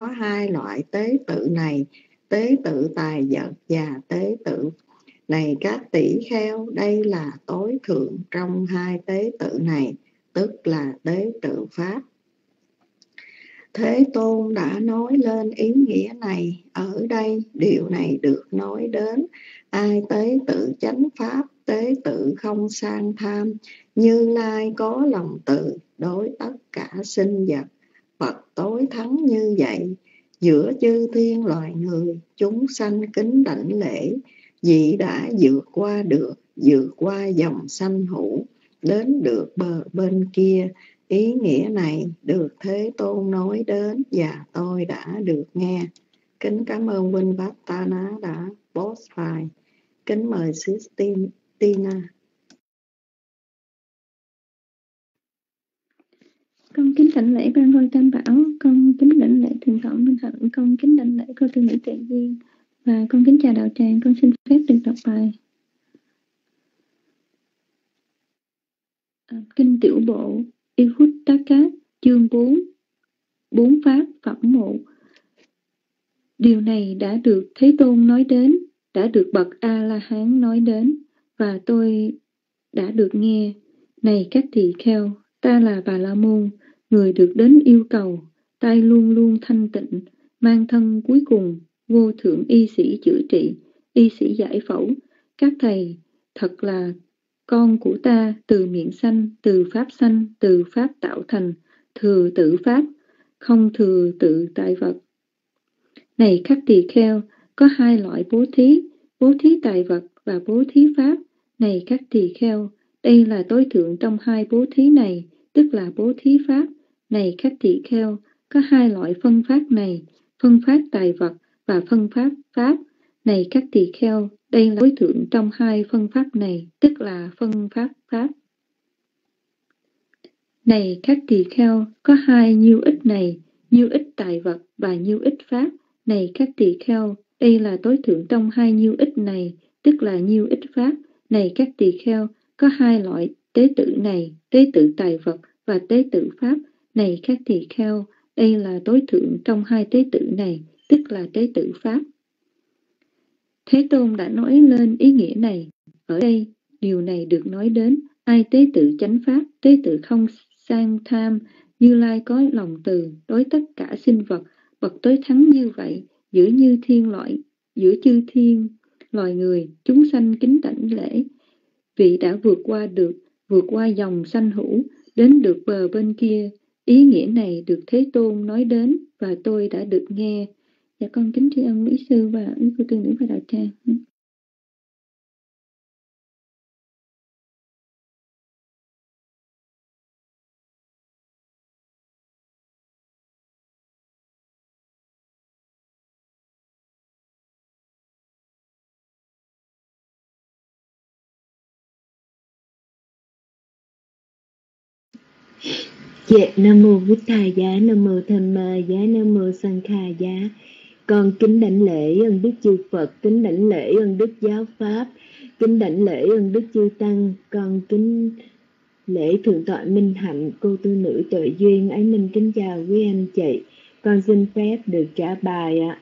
hai loại tế tự này, tế tự tài vật và tế tự. Này các tỷ kheo, đây là tối thượng trong hai tế tự này, tức là tế tự Pháp. Thế Tôn đã nói lên ý nghĩa này. Ở đây điều này được nói đến: ai tế tự chánh Pháp, tế tự không sang tham, Như Lai có lòng từ đối tất cả sinh vật. Phật tối thắng như vậy, giữa chư thiên loài người, chúng sanh kính đảnh lễ, vì đã vượt qua được, vượt qua dòng sanh hữu, đến được bờ bên kia. Ý nghĩa này được Thế Tôn nói đến và tôi đã được nghe. Kính cảm ơn Huynh Vatana đã post file. Kính mời Tina. Con kính đảnh lễ Ban Ngôi Tam Bảo, con kính đảnh lễ Thượng Tọa Minh Hạnh, con kính đảnh lễ cô tư nữ Tuệ Duyên, và con kính chào đạo tràng. Con xin phép được đọc bài Kinh Tiểu Bộ Ihuttaka, chương 4, 4 Pháp Phẩm 1. Điều này đã được Thế Tôn nói đến, đã được bậc A-la-hán nói đến, và tôi đã được nghe. Này các tỳ kheo, ta là Bà La Môn, người được đến yêu cầu, tay luôn luôn thanh tịnh, mang thân cuối cùng, vô thượng y sĩ chữa trị, y sĩ giải phẫu. Các thầy thật là con của ta, từ miệng sanh, từ pháp tạo thành, thừa tự pháp, không thừa tự tại vật. Này các tỳ kheo, có hai loại bố thí tài vật và bố thí pháp. Này các tỳ kheo, đây là tối thượng trong hai bố thí này, tức là bố thí pháp. Này các tỳ kheo, có hai loại phân phát này, phân phát tài vật và phân phát pháp. Này các tỳ kheo, đây là tối thượng trong hai phân pháp này, tức là phân phát pháp. Này các tỳ kheo, có hai nhiêu ích này, nhiêu ích tài vật và nhiêu ích pháp. Này các tỳ kheo, đây là tối thượng trong hai nhiêu ích này, tức là nhiêu ích pháp. Này các tỳ kheo, có hai loại tế tự này, tế tự tài vật và tế tự pháp. Này các tỳ kheo, đây là tối thượng trong hai tế tự này, tức là tế tự pháp. Thế Tôn đã nói lên ý nghĩa này. Ở đây, điều này được nói đến: ai tế tự chánh pháp, tế tự không sang tham, Như Lai có lòng từ đối tất cả sinh vật, bậc tối thắng như vậy, giữa chư thiên loài người, chúng sanh kính đảnh lễ, vị đã vượt qua dòng sanh hữu, đến được bờ bên kia. Ý nghĩa này được Thế Tôn nói đến và tôi đã được nghe. Dạ con kính tri ân Mỹ Sư và Quý cô tư nữ và đạo tràng. Dạ, Nam Mô Bụt Thầy Giá, Nam Mô Tham Ma Giá, Nam Mô Sang Kha Giá. Con kính đảnh lễ ơn Đức Chư Phật, kính đảnh lễ ơn Đức Giáo Pháp, kính đảnh lễ ơn Đức Chư Tăng. Con kính lễ Thượng tọa Minh Hạnh, cô tu nữ Tuệ Duyên. Ái Minh kính chào quý anh chị. Con xin phép được trả bài ạ.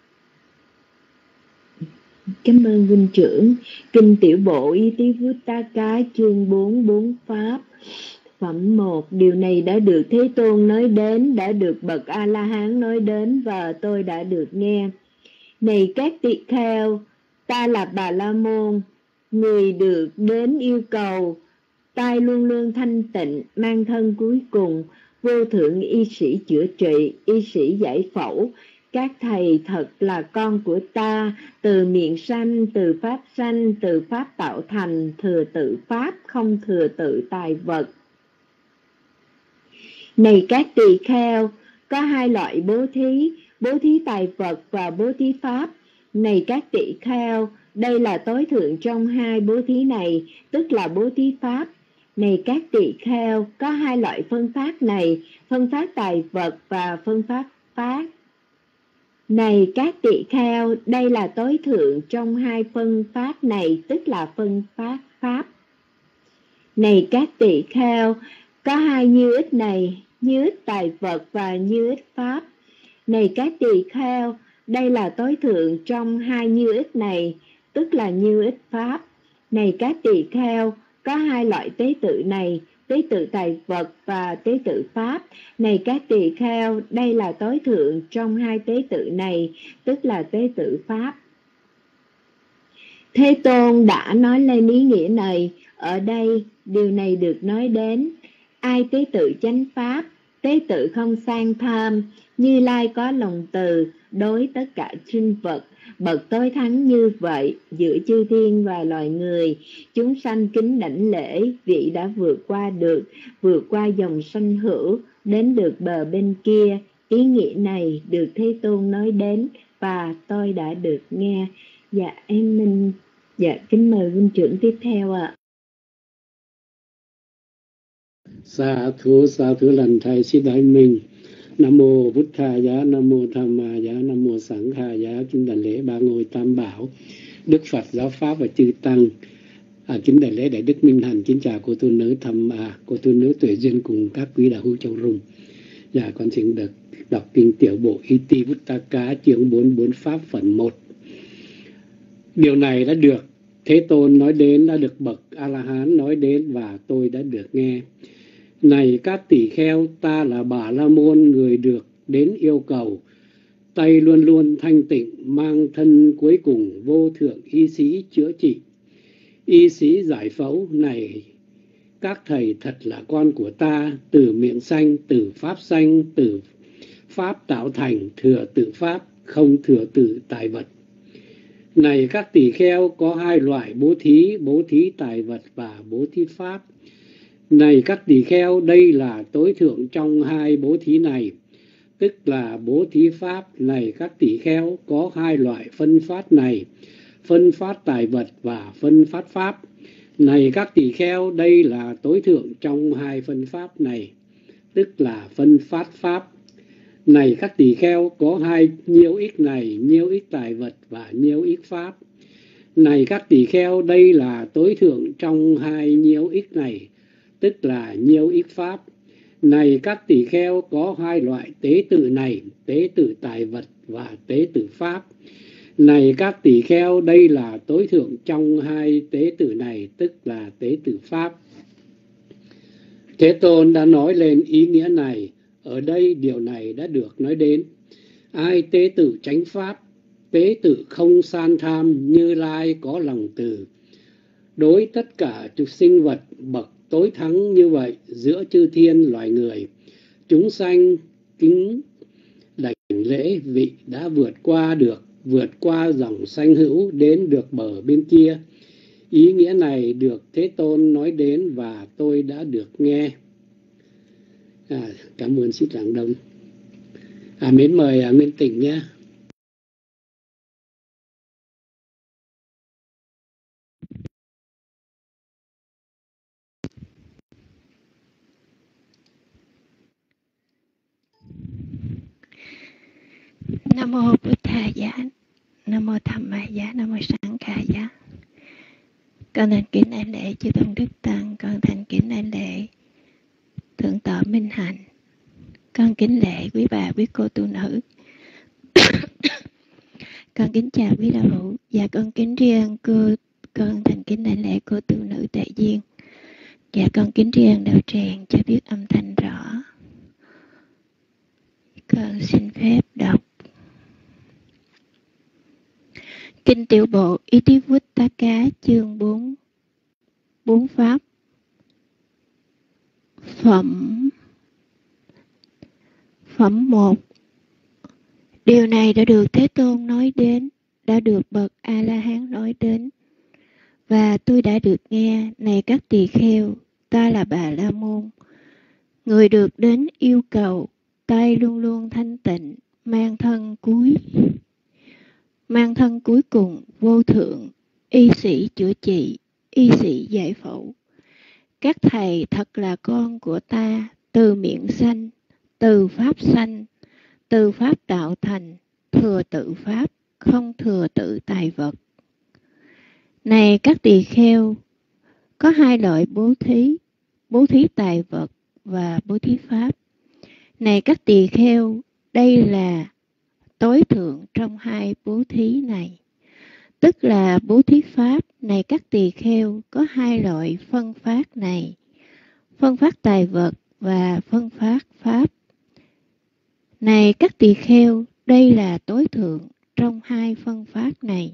Cảm ơn huynh trưởng. Kinh Tiểu Bộ Itivuttaka, chương 4, 4 Pháp Phẩm 1. Điều này đã được Thế Tôn nói đến, đã được bậc A-la-hán nói đến và tôi đã được nghe. Này các tỳ kheo, ta là Bà La Môn, người được đến yêu cầu, tai luôn luôn thanh tịnh, mang thân cuối cùng, vô thượng y sĩ chữa trị, y sĩ giải phẫu. Các thầy thật là con của ta, từ miệng sanh, từ pháp tạo thành, thừa tự pháp, không thừa tự tài vật. Này các tỳ kheo, có hai loại bố thí tài vật và bố thí pháp. Này các tỳ kheo, đây là tối thượng trong hai bố thí này, tức là bố thí pháp. Này các tỳ kheo, có hai loại phân phát này, phân phát tài vật và phân phát pháp. Này các tỳ kheo, đây là tối thượng trong hai phân phát này, tức là phân phát pháp. Này các tỳ kheo, có hai như ích này, như ích tài vật và như ích pháp. Này các tỳ kheo, đây là tối thượng trong hai nhiêu ích này, tức là nhiêu ích pháp. Này các tỳ kheo, có hai loại tế tự này, tế tự tài vật và tế tự pháp. Này các tỳ kheo, đây là tối thượng trong hai tế tự này, tức là tế tự pháp. Thế Tôn đã nói lên ý nghĩa này. Ở đây, điều này được nói đến. Ai tế tự chánh pháp, tế tự không sang tham, Như Lai có lòng từ đối tất cả sinh vật, bậc tối thắng như vậy giữa chư thiên và loài người. Chúng sanh kính đảnh lễ, vị đã vượt qua dòng sanh hữu, đến được bờ bên kia. Ý nghĩa này được Thế Tôn nói đến và tôi đã được nghe. Dạ em Minh, dạ kính mời huynh trưởng tiếp theo ạ. Sa thú lần thầy xin đại mình. Nam mô Bụt Thà Giá, Nam mô Tham Ma Giá, Nam mô Sẵn Khà Giá. Kính đảnh lễ ba ngôi tam bảo, Đức Phật, Giáo Pháp và chư tăng. Kính đảnh lễ đại đức Minh Hạnh. Kính chào cô tu nữ cô tu nữ Tuệ Duyên cùng các quý đạo hữu trong rung. Dạ con xin được đọc kinh tiểu bộ Itivuttaka chương 44 pháp phần 1. Điều này đã được Thế Tôn nói đến, đã được bậc A-la-hán nói đến và tôi đã được nghe. Này các tỷ kheo, ta là Bà La Môn, người được đến yêu cầu. Tay luôn luôn thanh tịnh, mang thân cuối cùng vô thượng y sĩ chữa trị, y sĩ giải phẫu. Này các thầy thật là con của ta, từ miệng sanh, từ pháp sanh, từ pháp tạo thành, thừa tự pháp, không thừa tự tài vật. Này các tỷ kheo, có hai loại bố thí tài vật và bố thí pháp. Này các tỷ kheo, đây là tối thượng trong hai bố thí này, tức là bố thí pháp. Này các tỷ kheo, có hai loại phân phát này, phân phát tài vật và phân phát pháp. Này các tỷ kheo, đây là tối thượng trong hai phân pháp này, tức là phân phát pháp. Này các tỷ kheo, có hai nhiêu ích này, nhiêu ích tài vật và nhiêu ích pháp. Này các tỷ kheo, đây là tối thượng trong hai nhiêu ích này, tức là nhiêu ích pháp. Này các tỷ kheo, có hai loại tế tự này, tế tự tài vật và tế tự pháp. Này các tỷ kheo, đây là tối thượng trong hai tế tự này, tức là tế tự pháp. Thế Tôn đã nói lên ý nghĩa này. Ở đây điều này đã được nói đến. Ai tế tự chánh pháp, tế tự không san tham, Như Lai có lòng từ đối tất cả chúng sinh vật, bậc tối thắng như vậy giữa chư thiên loài người. Chúng sanh kính đảnh lễ, vị đã vượt qua dòng sanh hữu, đến được bờ bên kia. Ý nghĩa này được Thế Tôn nói đến và tôi đã được nghe. Cảm ơn Sĩ Tràng Đông. Mến mời Nguyên Tịnh nhé. Nam mô Bụt Thà Giá, Nam mô Tham Ma Giá, Nam mô Sẵn Khà Giá. Con thành kính đảnh lễ chư tôn đức tăng, con thành kính đảnh lễ thượng tọa Minh Hạnh, con kính lễ quý bà quý cô tu nữ. Con kính chào quý đạo hữu và con kính riêng con thành kính đảnh lễ cô tu nữ Tuệ Duyên. Và con kính riêng đạo tràng cho biết âm thanh rõ. Con xin phép đọc kinh tiểu bộ Itivuttaka chương 4 pháp phẩm 1. Điều này đã được Thế Tôn nói đến, đã được bậc A-la-hán nói đến, và tôi đã được nghe. Này các tỳ kheo, ta là Bà La Môn, người được đến yêu cầu. Tay luôn luôn thanh tịnh, mang thân cuối cùng vô thượng, y sĩ chữa trị, y sĩ giải phẫu. Các thầy thật là con của ta, từ miệng sanh, từ pháp sanh, từ pháp tạo thành, thừa tự pháp, không thừa tự tài vật. Này các tỳ kheo, có hai loại bố thí tài vật và bố thí pháp. Này các tỳ kheo, đây là tối thượng trong hai bố thí này, tức là bố thí pháp. Này các tỳ kheo, có hai loại phân phát này: phân phát tài vật và phân phát pháp. Này các tỳ kheo, đây là tối thượng trong hai phân phát này,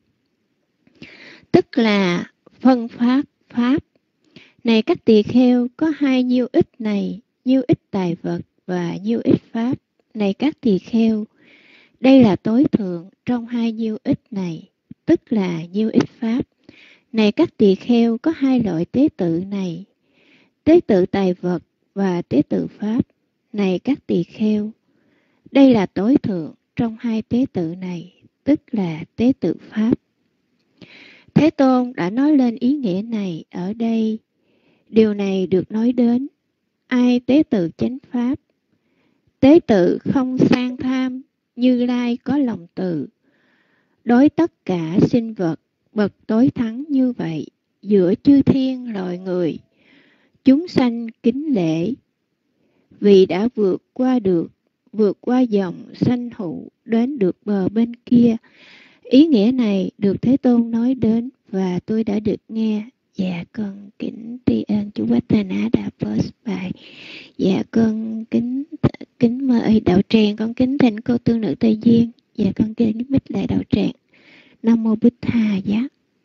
tức là phân phát pháp. Này các tỳ kheo, có hai nhiêu ích này: nhiêu ích tài vật và nhiêu ích pháp. Này các tỳ kheo, đây là tối thượng trong hai nhiêu ích này, tức là nhiêu ích pháp. Này các tỳ kheo, có hai loại tế tự này: tế tự tài vật và tế tự pháp. Này các tỳ kheo, đây là tối thượng trong hai tế tự này, tức là tế tự pháp. Thế Tôn đã nói lên ý nghĩa này ở đây. Điều này được nói đến: ai tế tự chánh pháp, tế tự không sang tham, Như Lai có lòng từ, đối tất cả sinh vật, bậc tối thắng như vậy, giữa chư thiên loài người, chúng sanh kính lễ, vì đã vượt qua dòng sanh hữu, đến được bờ bên kia. Ý nghĩa này được Thế Tôn nói đến và tôi đã được nghe. Dạ con kính tri ân chú Quách Tà Ná đã post bài. Dạ con kính mời đạo tràng, con kính thỉnh cô tu nữ Tây Duyên. Dạ con kính mít lại đạo tràng. Nam mô Bích Tha Giá.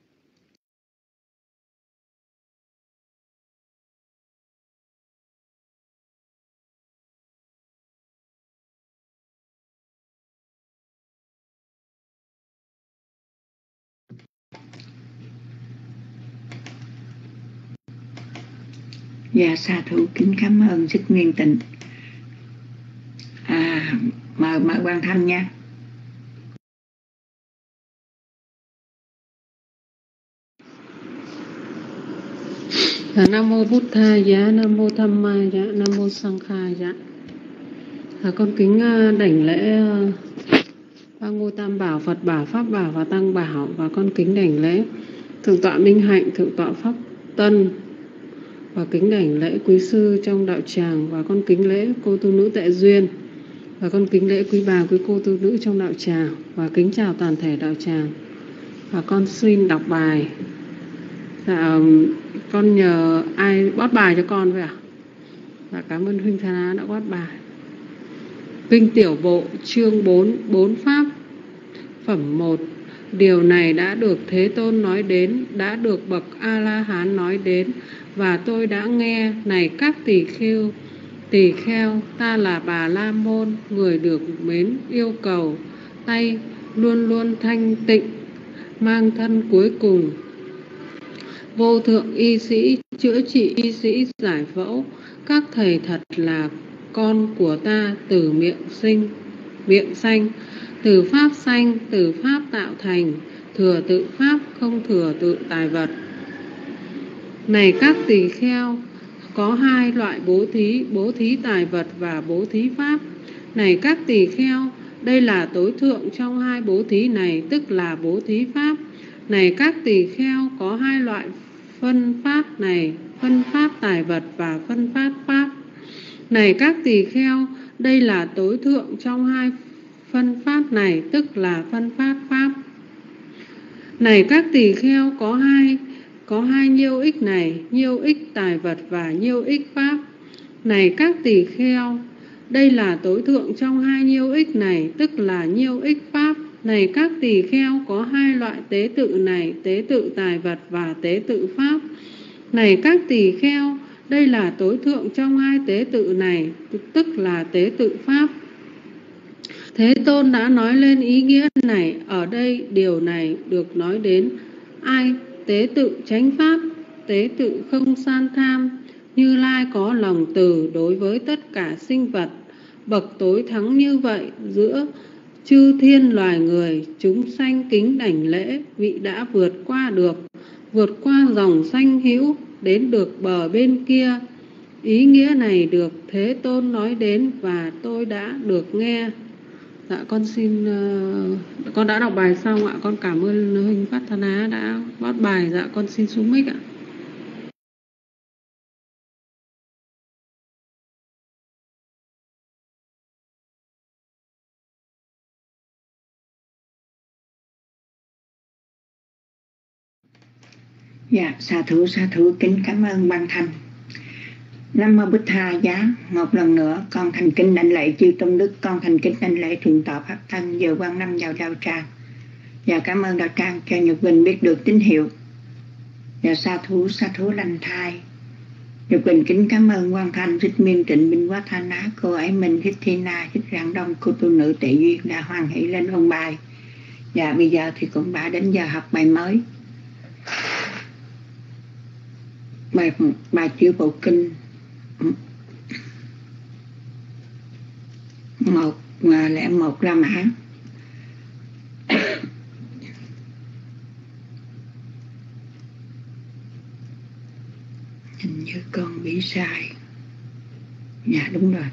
Dạ sa thú kính cảm ơn sức nguyên tịnh. Mời Quang Thanh nha. Nam mô Bụt Tha Giá, Nam mô Tham Ma Giá, Nam mô Sang Kha Giá. Con kính đảnh lễ ba ngôi Tam Bảo, Phật Bảo, Pháp Bảo và Tăng Bảo, và con kính đảnh lễ Thượng tọa Minh Hạnh, Thượng tọa Pháp Tân, và kính đảnh lễ quý sư trong đạo tràng, và con kính lễ cô tu nữ Tệ Duyên, và con kính lễ quý bà, quý cô tu nữ trong đạo tràng, và kính chào toàn thể đạo tràng. Và con xin đọc bài. Dạ, con nhờ ai bót bài cho con vậy ạ? Dạ, cảm ơn Huynh Tha Ná đã bót bài. Kinh Tiểu Bộ, chương 4, 4 Pháp, phẩm 1. Điều này đã được Thế Tôn nói đến, đã được bậc A-la-hán nói đến, và tôi đã nghe. Này các tỳ kheo, ta là Bà La Môn, người được mến yêu cầu, tay luôn luôn thanh tịnh, mang thân cuối cùng, vô thượng y sĩ, chữa trị y sĩ giải phẫu. Các thầy thật là con của ta, từ miệng sanh, từ pháp sanh, từ pháp tạo thành, thừa tự pháp, không thừa tự tài vật. Này các tỳ kheo, có hai loại bố thí tài vật và bố thí pháp. Này các tỳ kheo, đây là tối thượng trong hai bố thí này, tức là bố thí pháp. Này các tỳ kheo, có hai loại phân phát này: phân phát tài vật và phân phát pháp. Này các tỳ kheo, đây là tối thượng trong hai phân phát này, tức là phân phát pháp. Này các tỳ kheo, có hai nhiêu ích này: nhiêu ích tài vật và nhiêu ích pháp. Này các tỳ kheo, đây là tối thượng trong hai nhiêu ích này, tức là nhiêu ích pháp. Này các tỳ kheo, có hai loại tế tự này: tế tự tài vật và tế tự pháp. Này các tỳ kheo, đây là tối thượng trong hai tế tự này, tức là tế tự pháp. Thế Tôn đã nói lên ý nghĩa này ở đây. Điều này được nói đến: ai tế tự chánh pháp, tế tự không san tham, Như Lai có lòng từ đối với tất cả sinh vật, bậc tối thắng như vậy, giữa chư thiên loài người, chúng sanh kính đảnh lễ, vị đã vượt qua dòng sanh hữu, đến được bờ bên kia. Ý nghĩa này được Thế Tôn nói đến và tôi đã được nghe. Dạ con đã đọc bài xong ạ. Con cảm ơn Huynh Phát Tha Ná đã bót bài. Dạ con xin xuống mic ạ. Dạ, sa thú kính cảm ơn Ban Thanh. Nam mô Bích Tha Giá. Một lần nữa con thành kính đảnh lạy chư tôn đức, con thành kính đảnh lạy thượng tọa Pháp Thân giờ Quan Năm vào đạo tràng. Và cảm ơn đạo tràng cho Nhật Quỳnh biết được tín hiệu. Và sa thú lành thai. Nhật Quỳnh kính cảm ơn Quan Thanh, Thích Miên Trịnh, Minh Quá Tha Ná, cô ấy Minh, Thích Thi Na, Thích Rạng Đông, cô tu nữ Tệ Duyên đã hoan hỷ lên ôn bài. Và bây giờ thì cũng đã đến giờ học bài mới. Bài chữ bộ kinh 101 La Mã. Hình như con bị sai. Dạ đúng rồi.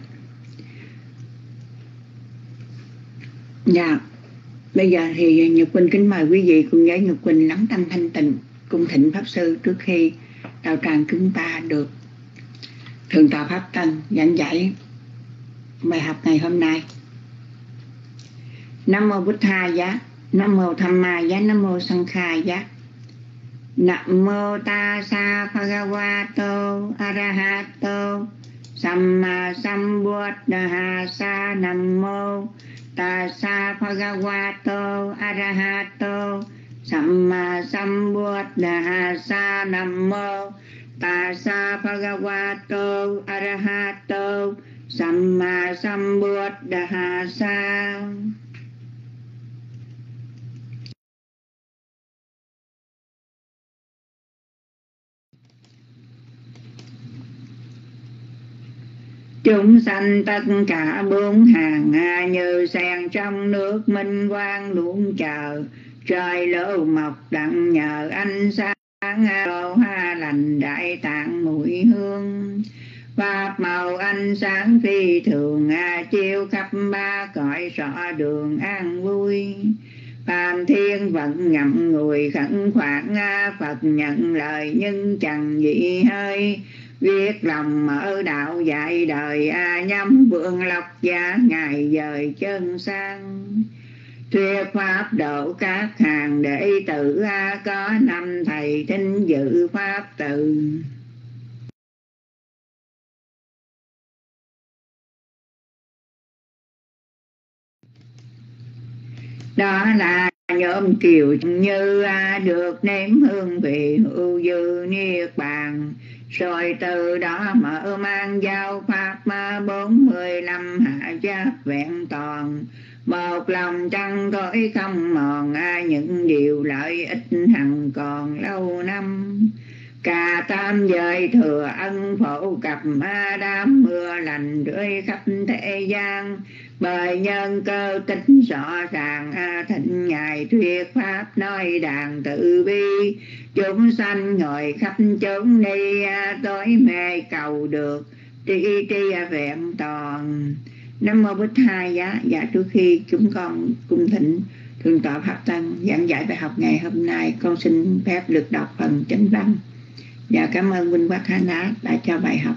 Dạ bây giờ thì Nhật Quỳnh kính mời quý vị cùng với Nhật Quỳnh lắng tâm thanh tịnh cung thịnh Pháp Sư trước khi đạo tràng chúng ta được Thượng tọa Pháp Tân giảng giải bài học ngày hôm nay. Nam mô Bụt Tha Giá, Nam mô Tham Ma Giá, Nam mô Sang Kha Giá. Nam mô Tassa Bhagavato Arahato Samma Sambuddhassa. Nam mô Tassa Bhagavato Arahato Samma Sambuddhassa. Nam mô Tassa Bhagavato Arahato Samma Sambuddhassa. Chúng sanh tất cả bốn hàng như sen trong nước minh quang luôn chờ. Trời lỗ mọc đặng nhờ ánh sáng lô hoa lành đại tạng mùi hương. Pháp màu ánh sáng phi thường chiếu khắp ba cõi rõ đường an vui. Phàm thiên vận ngậm ngùi khẩn khoản Phật nhận lời nhưng chẳng dị hơi. Viết lòng mở đạo dạy đời nhắm vượng lộc giá ngày dời chân sang. Thuyết pháp độ các hàng đệ tử có năm thầy thính dự pháp từ. Đó là nhóm kiều như được nếm hương vị hữu dư niết bàn. Rồi từ đó mở mang giao pháp 45 hạ giác vẹn toàn. Một lòng trăng tối không mòn những điều lợi ích hằng còn lâu năm. Cả tam giới thừa ân phổ cập đám mưa lành rơi khắp thế gian. Bởi nhân cơ tính rõ ràng thịnh ngài thuyết pháp nói đàn tự bi. Chúng sanh ngồi khắp chốn ni tối mê cầu được tri vẹn toàn. Nam mô Bích Tha Giá. Dạ trước khi chúng con cung thỉnh Thượng tọa Pháp Tân giảng giải bài học ngày hôm nay, con xin phép được đọc phần chánh văn. Dạ cảm ơn Minh Quá Tha Ná đã cho bài học.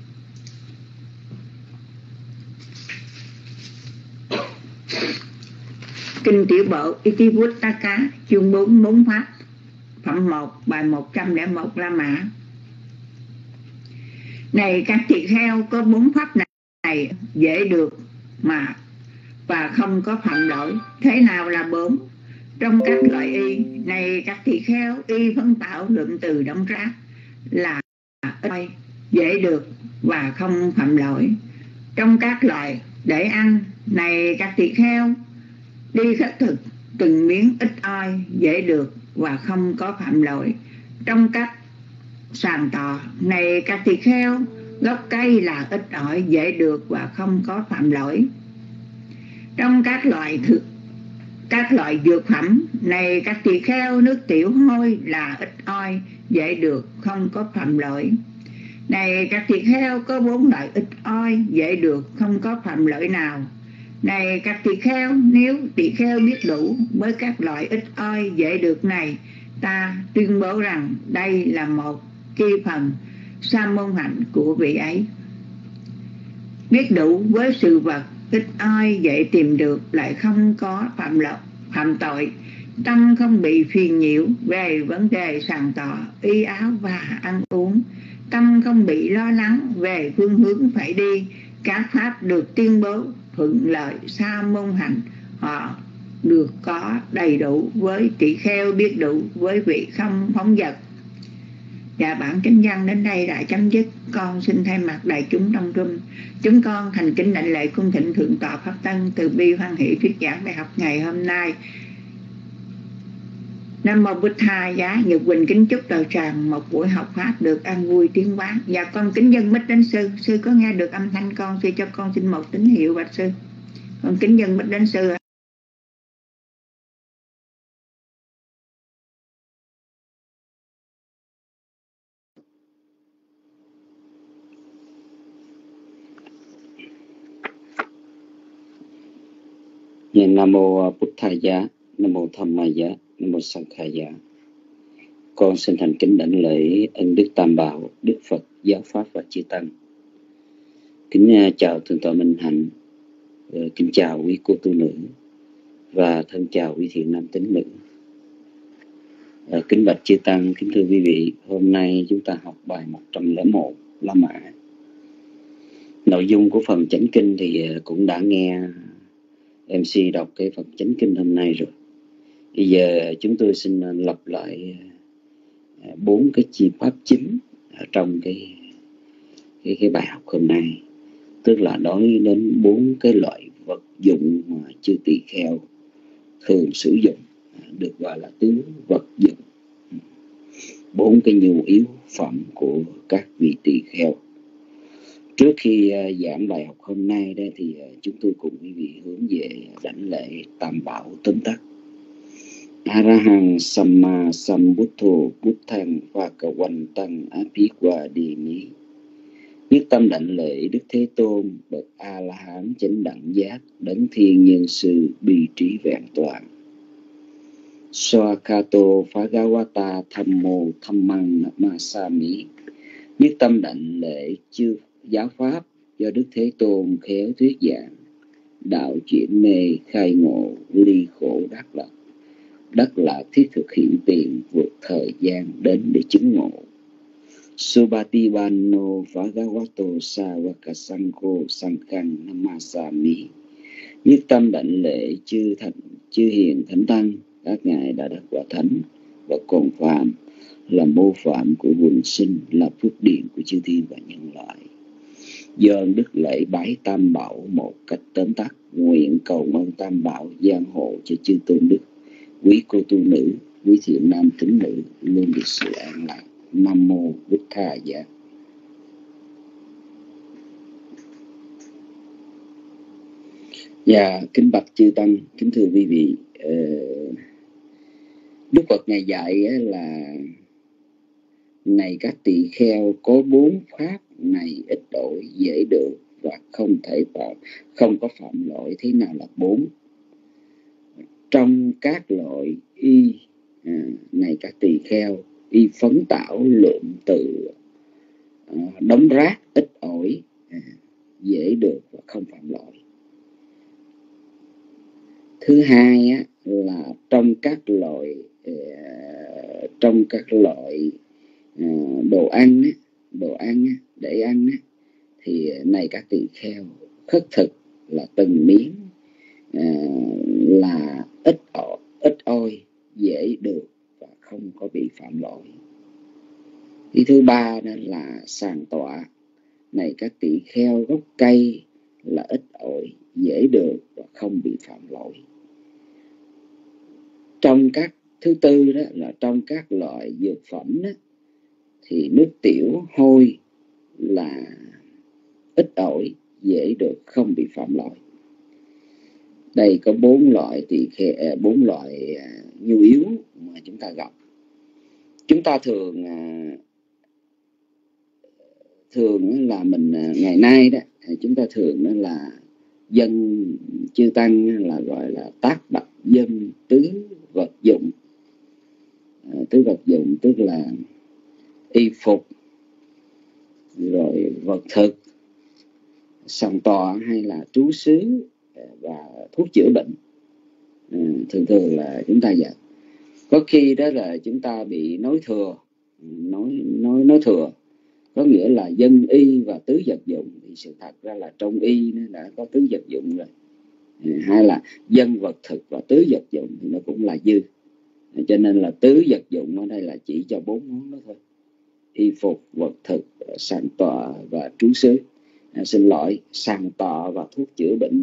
Kinh Tiểu Bộ Itivuttaka chương 4 bốn pháp phẩm 1 bài 101 La Mã. Này các tỳ kheo, có bốn pháp này dễ được mà và không có phạm lỗi. Thế nào là bốn? Trong các loại y này các tỳ kheo, y phân tạo lượng từ đóng rác là ít dễ được và không phạm lỗi. Trong các loại để ăn này các tỳ kheo, đi khất thực từng miếng ít oi dễ được và không có phạm lỗi. Trong các sàn tọa này các tỳ kheo, gốc cây là ít ỏi dễ được và không có phạm lỗi. Trong các loại dược phẩm này các tỳ kheo, nước tiểu hôi là ít oi dễ được không có phạm lỗi. Này các tỳ kheo, có bốn loại ít oi dễ được không có phạm lỗi nào. Này các tỳ kheo, nếu tỳ kheo biết đủ với các loại ít oi dễ được này, ta tuyên bố rằng đây là một chi phần sa môn hạnh của vị ấy. Biết đủ với sự vật ít oi dễ tìm được lại không có phạm tội, tâm không bị phiền nhiễu về vấn đề sàng tỏ, y áo và ăn uống, tâm không bị lo lắng về phương hướng phải đi. Các pháp được tuyên bố thuận lợi sa môn hạnh, họ được có đầy đủ, với tỷ kheo biết đủ, với vị không phóng dật. Và bản kinh văn đến đây đã chấm dứt. Con xin thay mặt đại chúng đông trung, chúng con thành kính đảnh lễ cung thịnh thượng tọa pháp tân từ bi hoan hỷ thuyết giảng bài học ngày hôm nay. Nam mô Bụt Tha Giá. Nhật Quỳnh kính chúc đạo tràng một buổi học pháp được an vui tiến hóa. Và con kính dân mít đến sư. Sư có nghe được âm thanh con? Sư cho con xin một tín hiệu bạch sư. Con kính dân mít đến sư. Nam mô Bụt Tha Giá, Nam mô Tham Ma Giá, Nam mô Sang Kha Giá. Con xin thành kính đảnh lễ ân đức Tam Bảo, Đức Phật, Giáo Pháp và Chư Tăng. Kính chào Thượng tọa Minh Hạnh, kính chào quý cô tu nữ và thân chào quý thiện nam tín nữ. Kính bạch Chư Tăng, kính thưa quý vị, hôm nay chúng ta học bài 101 La Mã. Nội dung của phần chánh kinh thì cũng đã nghe MC đọc cái phần chánh kinh hôm nay rồi. Bây giờ chúng tôi xin lặp lại 4 cái chi pháp chính ở trong cái bài học hôm nay. Tức là nói đến 4 cái loại vật dụng mà chư tỳ kheo thường sử dụng, được gọi là tứ vật dụng. 4 cái nhu yếu phẩm của các vị tỳ kheo. Trước khi giảng bài học hôm nay đó thì chúng tôi cùng quý vị hướng về đảnh lễ Tam Bảo tóm tắt. Arahang Samma Sambuddho Buddhang Bhagavantang Abhivadimi. Nhất tâm đảnh lễ Đức Thế Tôn bậc A La Hán chánh đẳng giác, đấng thiên nhân sư bi trí vẹn toàn. Swakato Bhagavata Thammo Dhammang Namasami. Nhất tâm đảnh lễ chư giáo pháp do Đức Thế Tôn khéo thuyết giảng, đạo chuyển mê khai ngộ, ly khổ đắc lạc thiết thực hiện tiền, vượt thời gian đến để chứng ngộ. Subhatipano Bhagavato Savakasango Sankhang Namasami. Nhất tâm đảnh lễ chư hiền thánh tăng, các ngài đã đắc quả thánh và còn phạm là mô phạm của quần sinh, là phước điển của chư thiên và nhân loại. Do đức lễ bái Tam Bảo một cách tóm tắt, nguyện cầu ơn Tam Bảo giang hộ cho chư tôn đức, quý cô tu nữ, quý thiện nam tín nữ luôn được sự an lạc. Nam mô Bụt Tha Giá. Và kính bạch chư tăng, kính thưa quý vị, Đức Phật ngài dạy là này các tỳ kheo, có 4 pháp này ít đổi, dễ được và không có phạm lỗi. Thế nào là 4? Trong các loại y này các tỳ kheo, y phấn tảo lượm từ, đống rác ít ỏi, dễ được và không phạm lỗi. Thứ hai là trong các loại đồ ăn để ăn thì này các tỳ kheo, khất thực là từng miếng là ít oi, dễ được và không có bị phạm lỗi. Thứ ba đó là sàng tọa, này các tỳ kheo, gốc cây là ít ỏi, dễ được và không bị phạm lỗi. Thứ tư đó là trong các loại dược phẩm đó, thì nước tiểu hôi là ít ỏi, dễ được, không bị phạm lỗi. Đây có 4 loại nhu yếu mà chúng ta gặp. Chúng ta thường là mình ngày nay đó, chúng ta thường đó là dân chư tăng là gọi là tác bạch dân tứ vật dụng. Tứ vật dụng tức là y phục, rồi vật thực, sòng tọa hay là trú xứ và thuốc chữa bệnh. Thường là chúng ta Có khi đó là chúng ta bị nói thừa, nói thừa, có nghĩa là dân y và tứ vật dụng, thì sự thật ra là trong y nó đã có tứ vật dụng rồi. Hay là dân vật thực và tứ vật dụng thì nó cũng là dư. Cho nên là tứ vật dụng ở đây là chỉ cho 4 món đó thôi: y phục, vật thực, sàng tọa và trú xứ. Xin lỗi, sàng tọa và thuốc chữa bệnh.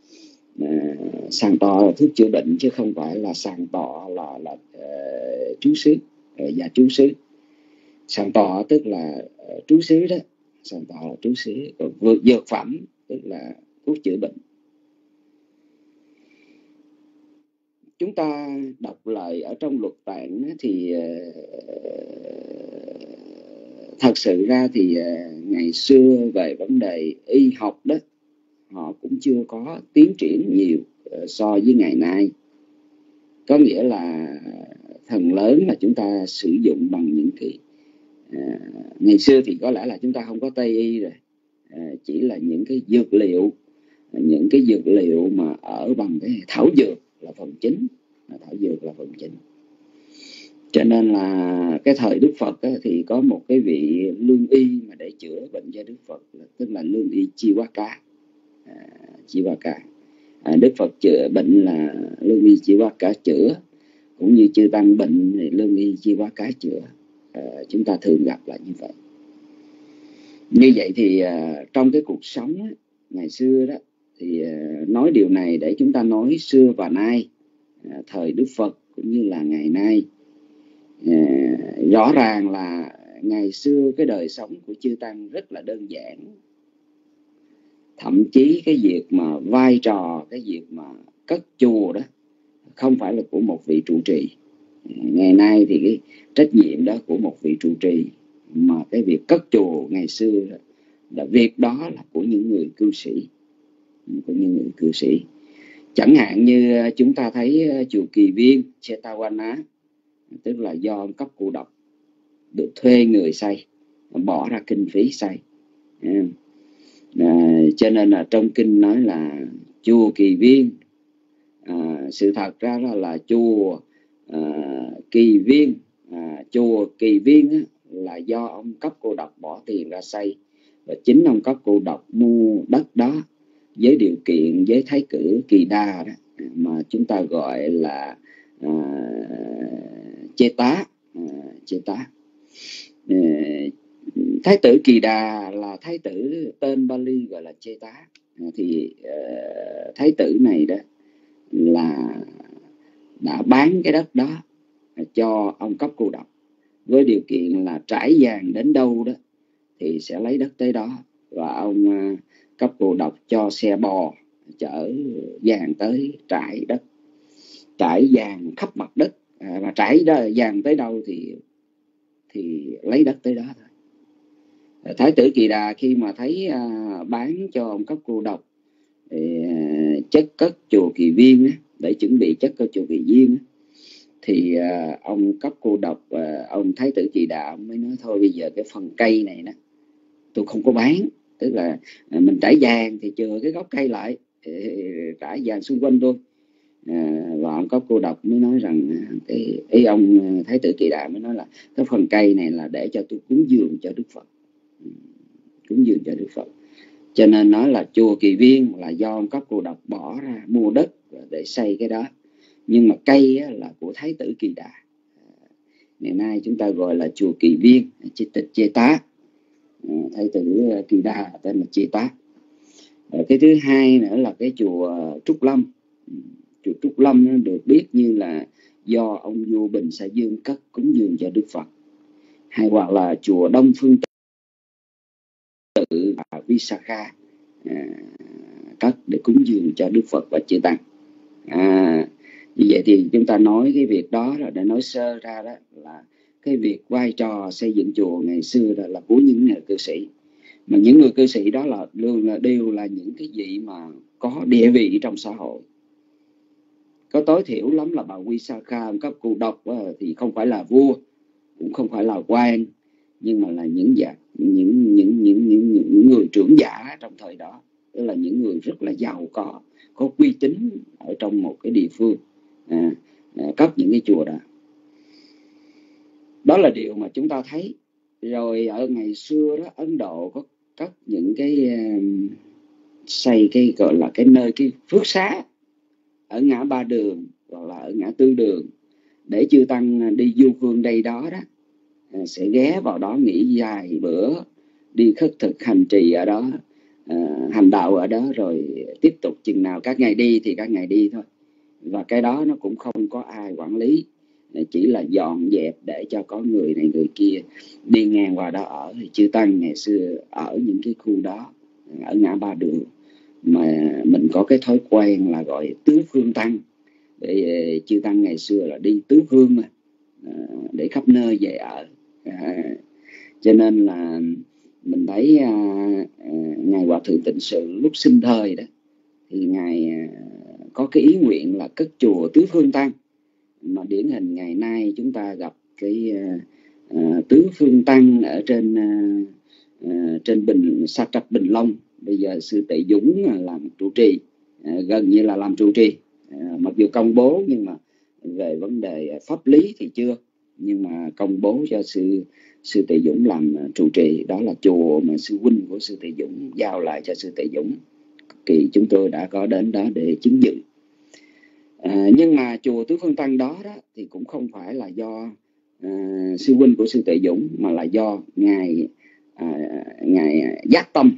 Sàng tọa là thuốc chữa bệnh chứ không phải là sàng tọa là trú xứ và trú xứ. Sàng tọa tức là trú xứ đó, sàng tọa là trú xứ. Còn dược phẩm tức là thuốc chữa bệnh. Chúng ta đọc lại ở trong luật tạng thì thật sự ra thì ngày xưa về vấn đề y học đó, họ cũng chưa có tiến triển nhiều so với ngày nay. Có nghĩa là phần lớn là chúng ta sử dụng bằng những cái ngày xưa thì có lẽ là chúng ta không có Tây y rồi, chỉ là những cái dược liệu mà ở bằng cái thảo dược là phần chính, Cho nên là cái thời Đức Phật á, thì có một cái vị lương y mà để chữa bệnh cho Đức Phật, tức là lương y Chiwaka. Đức Phật chữa bệnh là lương y Chiwaka chữa, cũng như chư tăng bệnh thì lương y Chiwaka chữa. Chúng ta thường gặp là như vậy. Như vậy thì trong cái cuộc sống á, ngày xưa đó thì nói điều này để chúng ta nói xưa và nay, thời Đức Phật cũng như là ngày nay. Rõ ràng là ngày xưa cái đời sống của chư tăng rất là đơn giản. Thậm chí cái việc mà vai trò, cái việc mà cất chùa đó không phải là của một vị trụ trì. Ngày nay thì cái trách nhiệm đó của một vị trụ trì, mà cái việc cất chùa ngày xưa đó, là việc đó là của những người cư sĩ. Chẳng hạn như chúng ta thấy chùa Kỳ Viên, Chetavana, tức là do ông Cấp Cô Độc được thuê người xây, bỏ ra kinh phí xây. Cho nên là trong kinh nói là chùa Kỳ Viên, sự thật ra là chùa Kỳ Viên, chùa Kỳ Viên á, là do ông Cấp Cô Độc bỏ tiền ra xây, và chính ông Cấp Cô Độc mua đất đó với điều kiện với thái tử Kỳ Đa đó, mà chúng ta gọi là Chê Tá. Thái tử Kỳ Đà là thái tử tên Bali gọi là Chê Tá. Thì thái tử này đó là đã bán cái đất đó cho ông Cấp Cô Độc với điều kiện là trải vàng đến đâu đó thì sẽ lấy đất tới đó, và ông Cấp Cô Độc cho xe bò chở vàng tới trải đất, trải vàng khắp mặt đất, và trải vàng tới đâu thì lấy đất tới đó thôi. Thái tử Kỳ Đà khi mà thấy bán cho ông Cấp Cô Độc chất cất chùa Kỳ Viên để chuẩn bị chất cất chùa Kỳ Viên, thì ông Cấp Cô Độc, ông Thái tử Kỳ Đà mới nói thôi bây giờ cái phần cây này đó tôi không có bán, tức là mình trải vàng thì chừa cái gốc cây lại, trải vàng xung quanh thôi. Và ông Cấp Cô Độc mới nói rằng ý ông Thái tử Kỳ Đà mới nói là cái phần cây này là để cho tôi cúng dường cho Đức Phật, cho nên nói là chùa Kỳ Viên là do ông Cấp Cô Độc bỏ ra mua đất để xây cái đó, nhưng mà cây là của Thái tử Kỳ Đà. Ngày nay chúng ta gọi là chùa Kỳ Viên, Chê Tá. Thái tử Kỳ Đà tên là Chê Tá. Cái thứ hai nữa là cái chùa Trúc Lâm. Chùa Trúc Lâm nó được biết như là do ông vua Bình Sa Dương cất cúng dường cho Đức Phật, hay hoặc là chùa Đông Phương Tự Visakha cất để cúng dường cho Đức Phật và chư tăng. Như vậy thì chúng ta nói cái việc đó là để nói sơ ra đó là cái việc vai trò xây dựng chùa ngày xưa là của những người cư sĩ, mà những người cư sĩ đó là đều là những cái vị mà có địa vị trong xã hội. Có tối thiểu lắm là bà Visakha, Cấp Cô Độc thì không phải là vua, cũng không phải là quan, nhưng mà là những người trưởng giả trong thời đó, tức là những người rất là giàu có uy tín ở trong một cái địa phương, cấp những cái chùa đó. Đó là điều mà chúng ta thấy. Rồi ở ngày xưa đó, Ấn Độ có cất những cái xây cái gọi là cái nơi cái phước xá ở ngã ba đường hoặc là ở ngã tư đường, để chư tăng đi du phương đây đó đó sẽ ghé vào đó nghỉ dài bữa, đi khất thực hành trì ở đó, hành đạo ở đó, rồi tiếp tục chừng nào các ngày đi thì các ngày đi thôi. Và cái đó nó cũng không có ai quản lý, chỉ là dọn dẹp để cho có người này người kia đi ngang qua đó ở. Thì chư tăng ngày xưa ở những cái khu đó ở ngã ba đường, mà mình có cái thói quen là gọi tứ phương tăng, để chư tăng ngày xưa là đi tứ phương mà, để khắp nơi về ở. Cho nên là mình thấy ngài Hòa Thượng Tịnh Sự lúc sinh thời đó thì ngài có cái ý nguyện là cất chùa tứ phương tăng, mà điển hình ngày nay chúng ta gặp cái tứ phương tăng ở trên Sa Trạch Bình Long. Bây giờ sư Tệ Dũng làm trụ trì, gần như là làm trụ trì, mặc dù công bố nhưng mà về vấn đề pháp lý thì chưa, nhưng mà công bố cho sư Tệ Dũng làm trụ trì. Đó là chùa mà sư huynh của sư Tệ Dũng giao lại cho sư Tệ Dũng, kỳ chúng tôi đã có đến đó để chứng dự. Nhưng mà chùa tứ phương tăng đó thì cũng không phải là do sư huynh của sư Tệ Dũng, mà là do ngài Giác Tâm.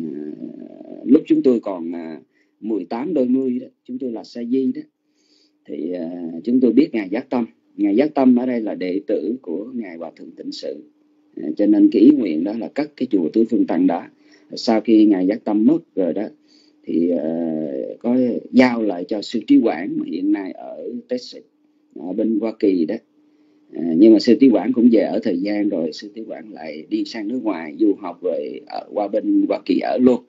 Lúc chúng tôi còn 18 đôi mươi đó, chúng tôi là sa di đó, thì chúng tôi biết ngài Giác Tâm. Ngài Giác Tâm ở đây là đệ tử của ngài Hòa Thượng Tịnh Sự, cho nên cái ý nguyện đó là cất cái chùa tứ phương tăng đó. Sau khi ngài Giác Tâm mất rồi đó thì có giao lại cho sư Trí Quảng, mà hiện nay ở Texas, ở bên Hoa Kỳ đó. Nhưng mà sư Trí Quảng cũng về ở thời gian rồi, sư Trí Quảng lại đi sang nước ngoài du học rồi qua bên Hoa Kỳ ở luôn.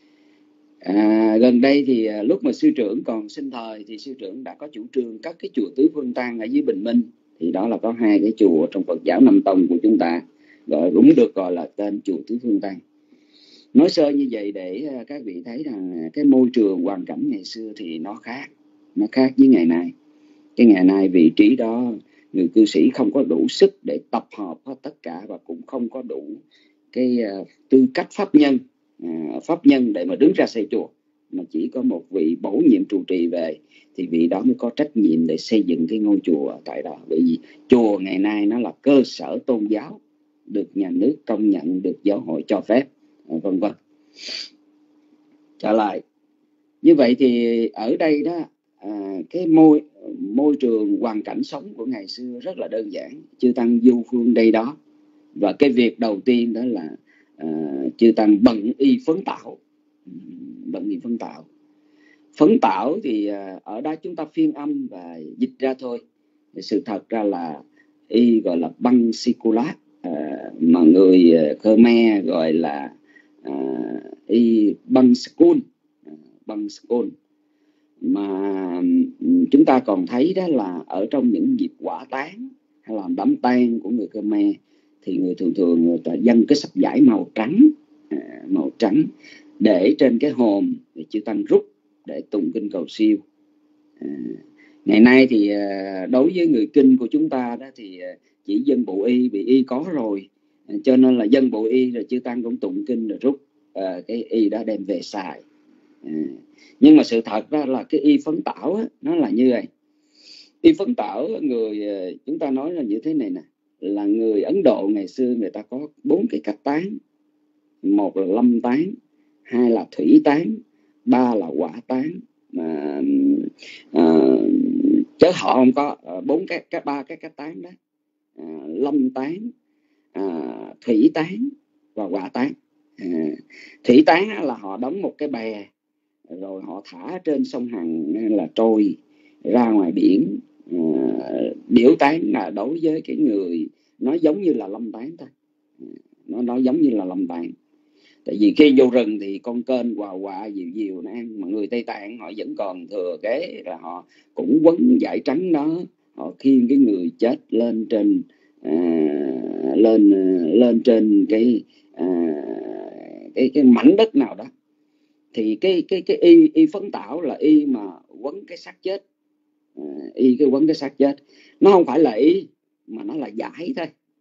Gần đây thì lúc mà sư trưởng còn sinh thời thì sư trưởng đã có chủ trương cất cái chùa tứ phương tăng ở dưới Bình Minh. Thì đó là có hai cái chùa trong Phật giáo Nam Tông của chúng ta, gọi cũng được gọi là tên chùa tứ phương tăng. Nói sơ như vậy để các vị thấy rằng cái môi trường hoàn cảnh ngày xưa thì nó khác với ngày nay. Cái ngày nay vị trí đó người cư sĩ không có đủ sức để tập hợp hết tất cả, và cũng không có đủ cái tư cách pháp nhân để mà đứng ra xây chùa, mà chỉ có một vị bổ nhiệm trụ trì về thì vị đó mới có trách nhiệm để xây dựng cái ngôi chùa tại đó. Bởi vì chùa ngày nay nó là cơ sở tôn giáo, được nhà nước công nhận, được giáo hội cho phép, vân vân. Trở lại như vậy thì ở đây đó cái môi trường hoàn cảnh sống của ngày xưa rất là đơn giản, chư tăng du phương đây đó. Và cái việc đầu tiên đó là chư tăng bận y phấn tạo thì ở đó chúng ta phiên âm và dịch ra thôi. Sự thật ra là y gọi là băng siculat, mà người Khmer gọi là y băng skun. Mà chúng ta còn thấy đó là ở trong những dịp quả táng hay là đám tang của người Khmer thì người thường người ta dâng cái sắp vải màu trắng để trên cái hòm để chư tăng rút để tụng kinh cầu siêu. Ngày nay thì đối với người kinh của chúng ta đó thì chỉ dân bộ y, bị y có rồi, cho nên là dân bộ y rồi chư tăng cũng tụng kinh rồi rút cái y đó đem về xài. Nhưng mà sự thật đó là cái y phấn tảo á, nó là như vậy. Y phấn tảo người chúng ta nói là như thế này nè, là người Ấn Độ ngày xưa người ta có 4 cái cách tán. Một là lâm tán, hai là thủy tán, ba là hỏa tán. Chứ họ không có ba cái cách tán đó, lâm tán, thủy tán và hỏa tán. Thủy tán là họ đóng một cái bè rồi họ thả trên sông Hằng là trôi ra ngoài biển. Điểu tán là đối với cái người nó giống như là lâm tán thôi, nó giống như là lâm tán. Tại vì khi vô rừng thì con kênh quà dìu nó ăn, mà người Tây Tạng họ vẫn còn thừa kế là họ cũng quấn vải trắng đó, họ khiêng cái người chết lên trên lên trên cái mảnh đất nào đó. Thì cái y phấn tảo là y mà quấn cái xác chết, quấn cái xác chết. Nó không phải là y mà nó là vải thôi,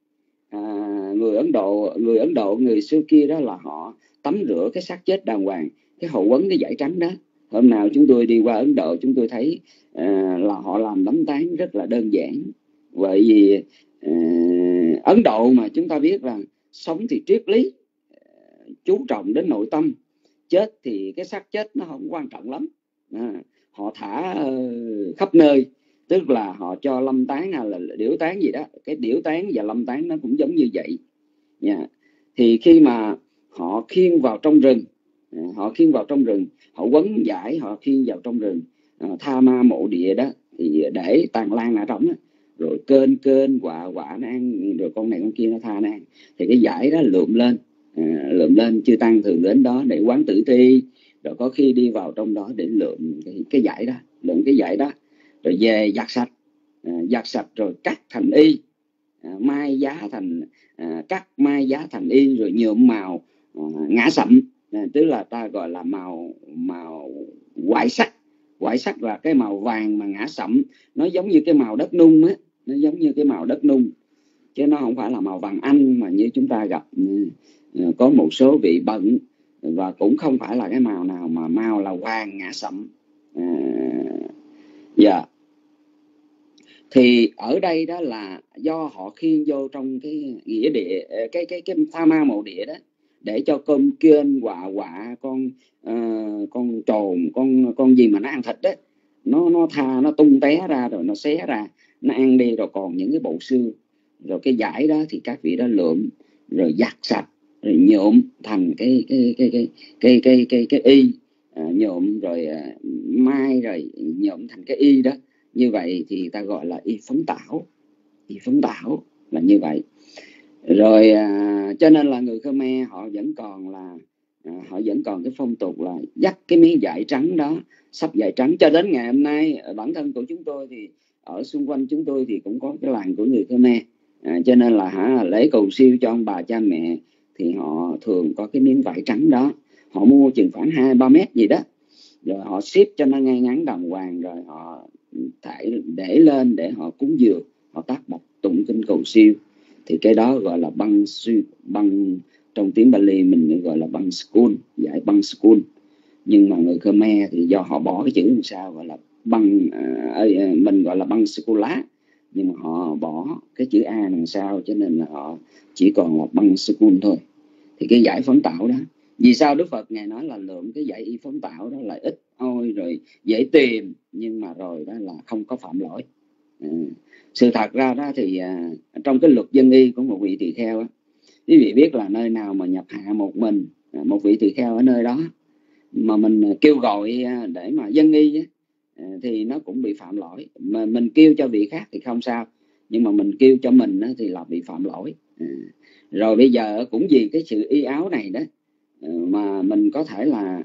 người Ấn Độ người xưa kia đó là họ tắm rửa cái xác chết đàng hoàng, cái họ quấn cái vải trắng đó. Hôm nào chúng tôi đi qua Ấn Độ chúng tôi thấy là họ làm đám tang rất là đơn giản. Bởi vì Ấn Độ mà chúng ta biết là sống thì triết lý, chú trọng đến nội tâm, chết thì cái xác chết nó không quan trọng lắm. Họ thả khắp nơi, tức là họ cho lâm tán hay là điểu tán gì đó. Cái điểu tán và lâm tán nó cũng giống như vậy nha. Thì khi mà họ khiêng vào trong rừng, họ quấn vải họ khiêng vào trong rừng Tha Ma mộ địa đó, thì để tàn lan ở trong đó, rồi kênh quạ nó ăn, rồi con này con kia nó tha nó ăn, thì cái vải đó lượm lên chư tăng thường đến đó để quán tử thi, rồi có khi đi vào trong đó để lượm cái vải đó, rồi về giặt sạch rồi cắt thành y, mai giá thành y, rồi nhuộm màu ngã sậm, tức là ta gọi là màu white sắc là cái màu vàng mà ngã sậm, nó giống như cái màu đất nung á, chứ nó không phải là màu vàng Anh mà như chúng ta gặp có một số vị bận, và cũng không phải là cái màu nào mà màu là vàng ngã sậm. Thì ở đây đó là do họ khiêng vô trong cái nghĩa địa, cái Tha Ma mộ địa đó, để cho con kên quạ con trồn, con gì mà nó ăn thịt đó, nó tung té ra rồi nó xé ra nó ăn đi, rồi còn những cái bộ xương, rồi cái vải đó thì các vị đó lượm rồi giặt sạch rồi nhuộm thành cái y, nhuộm rồi mai rồi nhuộm thành cái y đó. Như vậy thì ta gọi là y phấn tảo là như vậy. Rồi cho nên là người Khmer họ vẫn còn cái phong tục là dắt cái miếng vải trắng đó, sắp vải trắng. Cho đến ngày hôm nay bản thân của chúng tôi thì ở xung quanh chúng tôi thì cũng có cái làng của người Khmer, cho nên là lễ cầu siêu cho ông bà cha mẹ thì họ thường có cái miếng vải trắng đó, họ mua chừng khoảng 2-3 mét gì đó, rồi họ ship cho nó ngay ngắn đàng hoàng, rồi họ để lên để họ cúng dường, họ tác bạch tụng kinh cầu siêu. Thì cái đó gọi là băng trong tiếng Bali mình gọi là băng skun, giải băng skun. Nhưng mà người Khmer thì do họ bỏ cái chữ làm sao gọi là băng, mình gọi là băng skula, nhưng mà họ bỏ cái chữ A đằng sau, cho nên là họ chỉ còn là băng skun thôi. Thì cái giải phấn tảo đó, vì sao Đức Phật ngài nói là lượm cái giải y phấn tảo đó là ít ôi rồi dễ tìm, nhưng mà rồi đó là không có phạm lỗi. Sự thật ra đó thì trong cái luật dân y của một vị tỳ kheo á, quý vị biết là nơi nào mà nhập hạ một vị tỳ kheo ở nơi đó mà mình kêu gọi để mà dân y á, thì nó cũng bị phạm lỗi. Mà mình kêu cho vị khác thì không sao, nhưng mà mình kêu cho mình á, thì là bị phạm lỗi. Rồi bây giờ cũng vì cái sự y áo này đó mà mình có thể là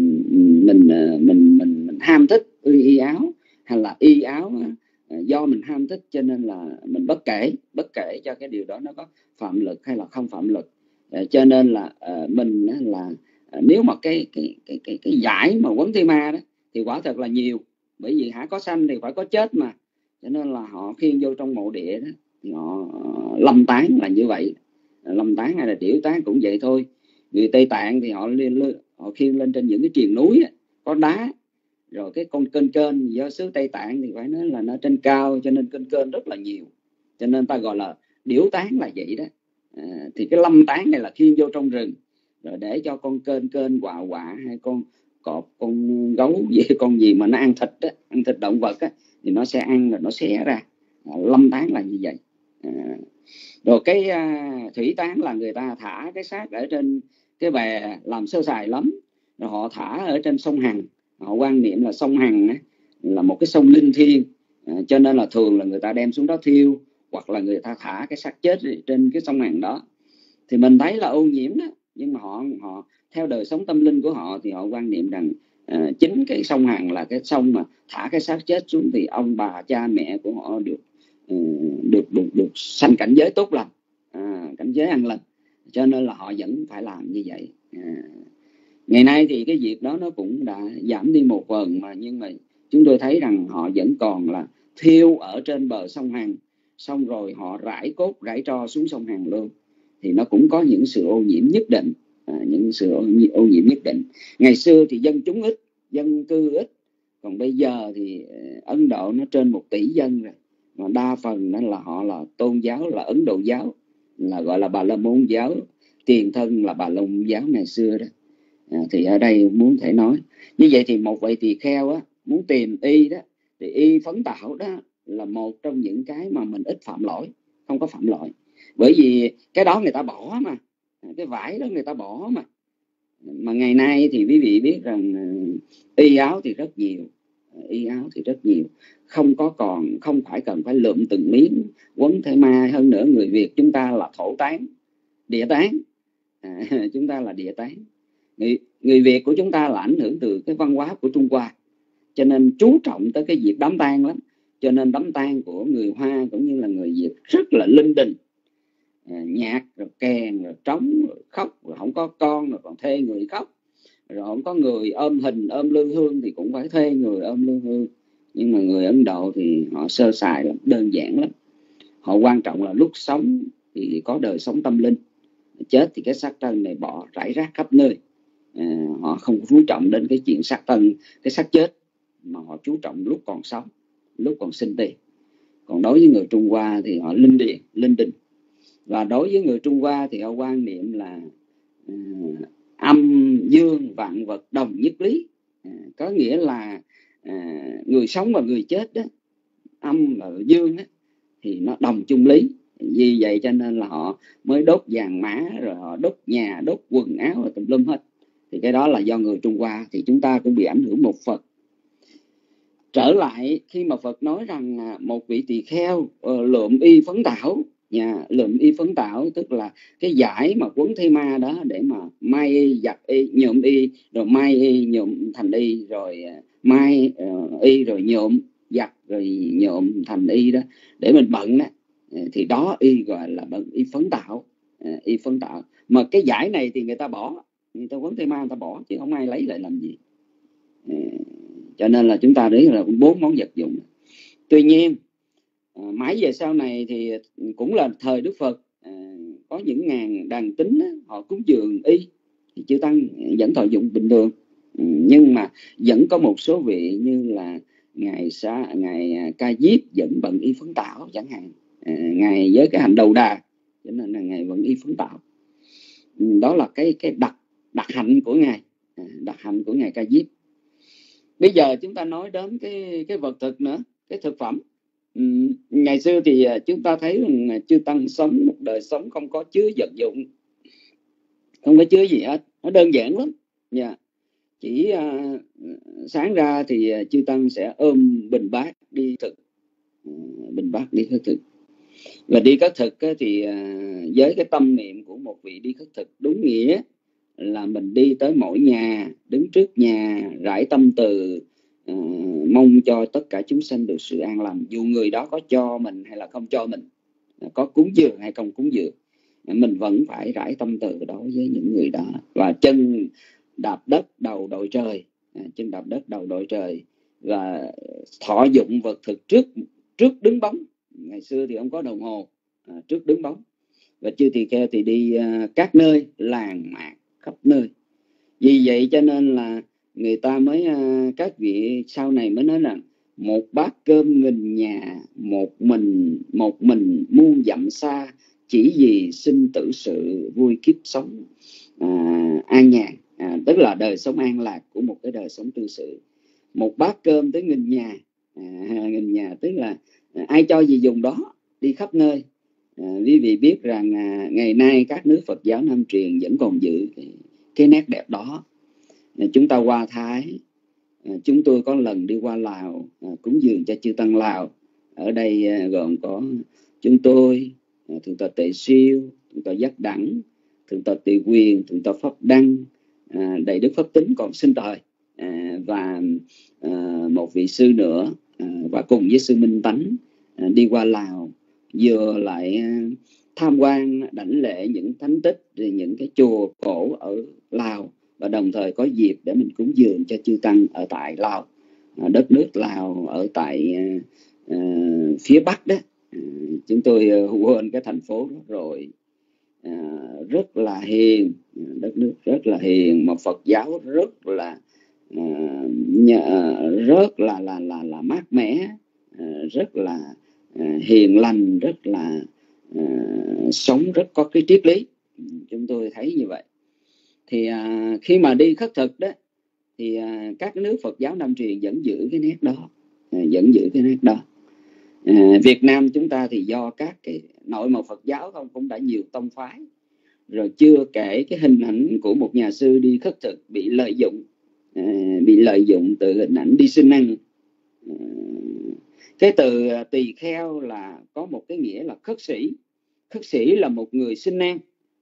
mình ham thích y áo, hay là y áo do mình ham thích cho nên là mình bất kể cho cái điều đó nó có phạm lực hay là không phạm lực. Cho nên là mình là nếu mà cái giải mà quấn thi ma đó thì quả thật là nhiều, bởi vì hả có sanh thì phải có chết mà, cho nên là họ khiêng vô trong mộ địa đó thì họ lâm tán là như vậy. Lâm tán hay là điểu tán cũng vậy thôi. Người Tây Tạng thì họ khiêng lên trên những cái triền núi á, có đá, rồi cái con kênh do xứ Tây Tạng thì phải nói là nó trên cao, cho nên kênh rất là nhiều, cho nên ta gọi là điểu tán là vậy đó. Thì cái lâm tán này là khiêng vô trong rừng, rồi để cho con kênh quạ hay con cọp, con gấu gì, con gì mà nó ăn thịt á, ăn thịt động vật á, thì nó sẽ ăn rồi nó xé ra. Lâm tán là như vậy. Rồi cái thủy tán là người ta thả cái xác ở trên cái bè làm sơ sài lắm, rồi họ thả ở trên sông Hằng. Họ quan niệm là sông Hằng á, là một cái sông linh thiêng, cho nên là thường là người ta đem xuống đó thiêu, hoặc là người ta thả cái xác chết trên cái sông Hằng đó. Thì mình thấy là ô nhiễm đó, nhưng mà họ theo đời sống tâm linh của họ thì họ quan niệm rằng chính cái sông Hằng là cái sông mà thả cái xác chết xuống thì ông bà cha mẹ của họ được sanh cảnh giới tốt lành, cảnh giới an lành, cho nên là họ vẫn phải làm như vậy. Ngày nay thì cái việc đó nó cũng đã giảm đi một phần mà, nhưng mà chúng tôi thấy rằng họ vẫn còn là thiêu ở trên bờ sông Hằng. xong rồi họ rải cốt rải tro xuống sông Hàn luôn, thì nó cũng có những sự ô nhiễm nhất định, những sự ô nhiễm nhất định. Ngày xưa thì dân chúng ít, dân cư ít, còn bây giờ thì Ấn Độ nó trên 1 tỷ dân rồi, mà đa phần đó là họ là tôn giáo là Ấn Độ giáo, là gọi là Bà La Môn giáo, tiền thân là Bà La Môn giáo ngày xưa đó. Thì ở đây muốn thể nói như vậy, thì một vị tỳ kheo á, muốn tìm y đó, thì y phấn tạo đó là một trong những cái mà mình ít phạm lỗi, không có phạm lỗi, bởi vì cái đó người ta bỏ mà, cái vải đó người ta bỏ mà ngày nay thì quý vị biết rằng y áo thì rất nhiều, y áo thì rất nhiều, không phải cần phải lượm từng miếng quấn thể ma. Hơn nữa người Việt chúng ta là thổ tán, địa tán, chúng ta là địa tán. Người Việt của chúng ta là ảnh hưởng từ cái văn hóa của Trung Hoa, cho nên chú trọng tới cái việc đám tang lắm. Cho nên đám tang của người Hoa cũng như là người Việt rất là linh đình, nhạc rồi kèn rồi trống rồi khóc, rồi không có con rồi còn thuê người khóc, rồi không có người ôm hình ôm lư hương thì cũng phải thuê người ôm lư hương. Nhưng mà người Ấn Độ thì họ sơ sài lắm, đơn giản lắm. Họ quan trọng là lúc sống thì có đời sống tâm linh, chết thì cái xác thân này bỏ rải rác khắp nơi. Họ không chú trọng đến cái chuyện xác thân, cái xác chết, mà họ chú trọng lúc còn sống, lúc còn sinh tiền. Còn đối với người Trung Hoa thì họ linh đình. Và đối với người Trung Hoa thì họ quan niệm là âm dương vạn vật đồng nhất lý. Có nghĩa là người sống và người chết đó, âm và dương đó, thì nó đồng chung lý. Vì vậy cho nên là họ mới đốt vàng mã, rồi họ đốt nhà, đốt quần áo rồi tùm lum hết. Thì cái đó là do người Trung Hoa, thì chúng ta cũng bị ảnh hưởng một phần. Trở lại khi mà Phật nói rằng một vị tỳ kheo lượm y phấn tảo, lượm y phấn tảo tức là cái vải mà quấn thây ma đó để mà may y, giặt y, nhuộm y, rồi may y, nhuộm thành y, rồi may y, rồi nhuộm, giặt, rồi nhuộm thành y đó để mình bận đó, thì đó y gọi là bận y phấn tảo. Y phấn tảo mà cái vải này thì người ta bỏ, người ta quấn thây ma người ta bỏ, chứ không ai lấy lại làm gì. Cho nên là chúng ta đấy là 4 món vật dụng. Tuy nhiên mãi về sau này thì cũng là thời Đức Phật, có những ngàn đàn tín họ cúng dường y thì chư tăng vẫn thọ dụng bình thường. Nhưng mà vẫn có một số vị như là ngài Ca Diếp vẫn bận y phấn tảo chẳng hạn, ngài với cái hành đầu đà, cho nên là ngài vẫn y phấn tảo. Đó là cái đặc hạnh của ngài, đặc hạnh của ngài Ca Diếp. Bây giờ chúng ta nói đến cái vật thực nữa, cái thực phẩm. Ngày xưa thì chúng ta thấy rằng chư tăng sống một đời sống không có chứa vật dụng, không có chứa gì hết, nó đơn giản lắm. Chỉ sáng ra thì chư tăng sẽ ôm bình bát đi thực, bình bát đi khất thực. Và đi khất thực thì với cái tâm niệm của một vị đi khất thực đúng nghĩa là mình đi tới mỗi nhà, đứng trước nhà, rải tâm từ, mong cho tất cả chúng sanh được sự an lành, dù người đó có cho mình hay là không cho mình, có cúng dường hay không cúng dường, mình vẫn phải rải tâm từ đối với những người đó. Và chân đạp đất đầu đội trời, chân đạp đất đầu đội trời, và thọ dụng vật thực trước đứng bóng. Ngày xưa thì không có đồng hồ, trước đứng bóng. Và chư tỳ kheo thì đi các nơi, làng mạc khắp nơi. Vì vậy cho nên là người ta mới, các vị sau này mới nói là một bát cơm nghìn nhà, một mình muôn dặm xa, chỉ vì sinh tử sự vui kiếp sống an nhàn. Tức là đời sống an lạc của một cái đời sống tư sự. Một bát cơm tới nghìn nhà, nghìn nhà tức là ai cho gì dùng đó, đi khắp nơi. Quý vị biết rằng ngày nay các nước Phật giáo Nam truyền vẫn còn giữ cái nét đẹp đó. Chúng ta qua Thái, chúng tôi có lần đi qua Lào cúng dường cho chư tăng Lào. Ở đây gồm có chúng tôi, Thượng tọa Tệ Siêu, Thượng tọa Giác Đẳng, Thượng tọa Tỳ Quyền, Thượng tọa Pháp Đăng, Đại Đức Pháp Tính còn sinh thời, và một vị sư nữa, và cùng với sư Minh Tánh đi qua Lào, vừa lại tham quan đảnh lễ những thánh tích, những cái chùa cổ ở Lào, và đồng thời có dịp để mình cúng dường cho chư tăng ở tại Lào, đất nước Lào ở tại phía Bắc đó, chúng tôi quên cái thành phố đó rồi. Rất là hiền, đất nước rất là hiền, mà Phật giáo rất là rất là mát mẻ, rất là hiền lành, rất là sống rất có cái triết lý. Chúng tôi thấy như vậy. Thì khi mà đi khất thực đó thì các nước Phật giáo Nam truyền vẫn giữ cái nét đó, Việt Nam chúng ta thì do các cái nội màu Phật giáo không cũng đã nhiều tông phái, rồi chưa kể cái hình ảnh của một nhà sư đi khất thực bị lợi dụng từ hình ảnh đi xin ăn. Cái từ tỳ kheo là có một cái nghĩa là khất sĩ là một người xin ăn,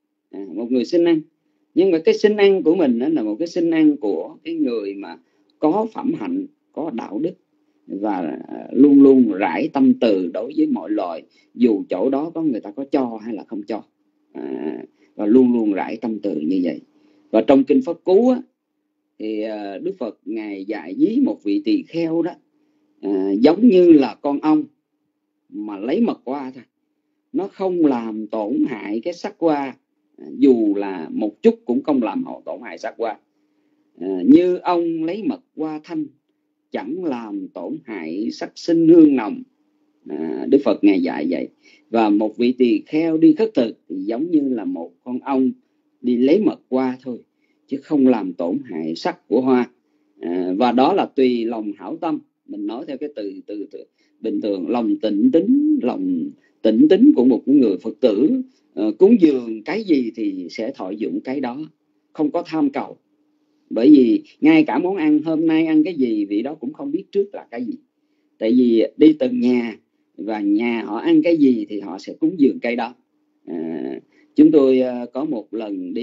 nhưng mà cái xin ăn của mình đó là một cái xin ăn của cái người mà có phẩm hạnh, có đạo đức và luôn luôn rải tâm từ đối với mọi loài, dù chỗ đó có người ta có cho hay là không cho, và luôn luôn rải tâm từ như vậy. Và trong kinh Pháp Cú á, thì Đức Phật ngài dạy với một vị tỳ kheo đó, giống như là con ong mà lấy mật hoa thôi, nó không làm tổn hại cái sắc hoa, dù là một chút cũng không làm tổn hại sắc hoa. Như ong lấy mật hoa thanh, chẳng làm tổn hại sắc sinh hương nồng. Đức Phật ngài dạy vậy. Và một vị tỳ kheo đi khất thực thì giống như là một con ong đi lấy mật hoa thôi, chứ không làm tổn hại sắc của hoa. Và đó là tùy lòng hảo tâm. Mình nói theo cái từ bình thường, lòng tịnh tín của một người Phật tử, cúng dường cái gì thì sẽ thọ dụng cái đó, không có tham cầu. Bởi vì ngay cả món ăn hôm nay ăn cái gì vị đó cũng không biết trước là cái gì. Tại vì đi từng nhà và nhà họ ăn cái gì thì họ sẽ cúng dường cái đó. Chúng tôi có một lần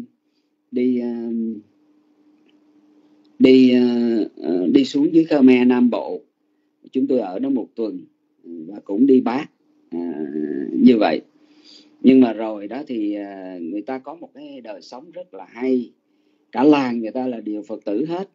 đi xuống dưới Khmer Nam Bộ. Chúng tôi ở đó một tuần và cũng đi bát như vậy. Nhưng mà rồi đó thì người ta có một cái đời sống rất là hay. Cả làng người ta là đều Phật tử hết.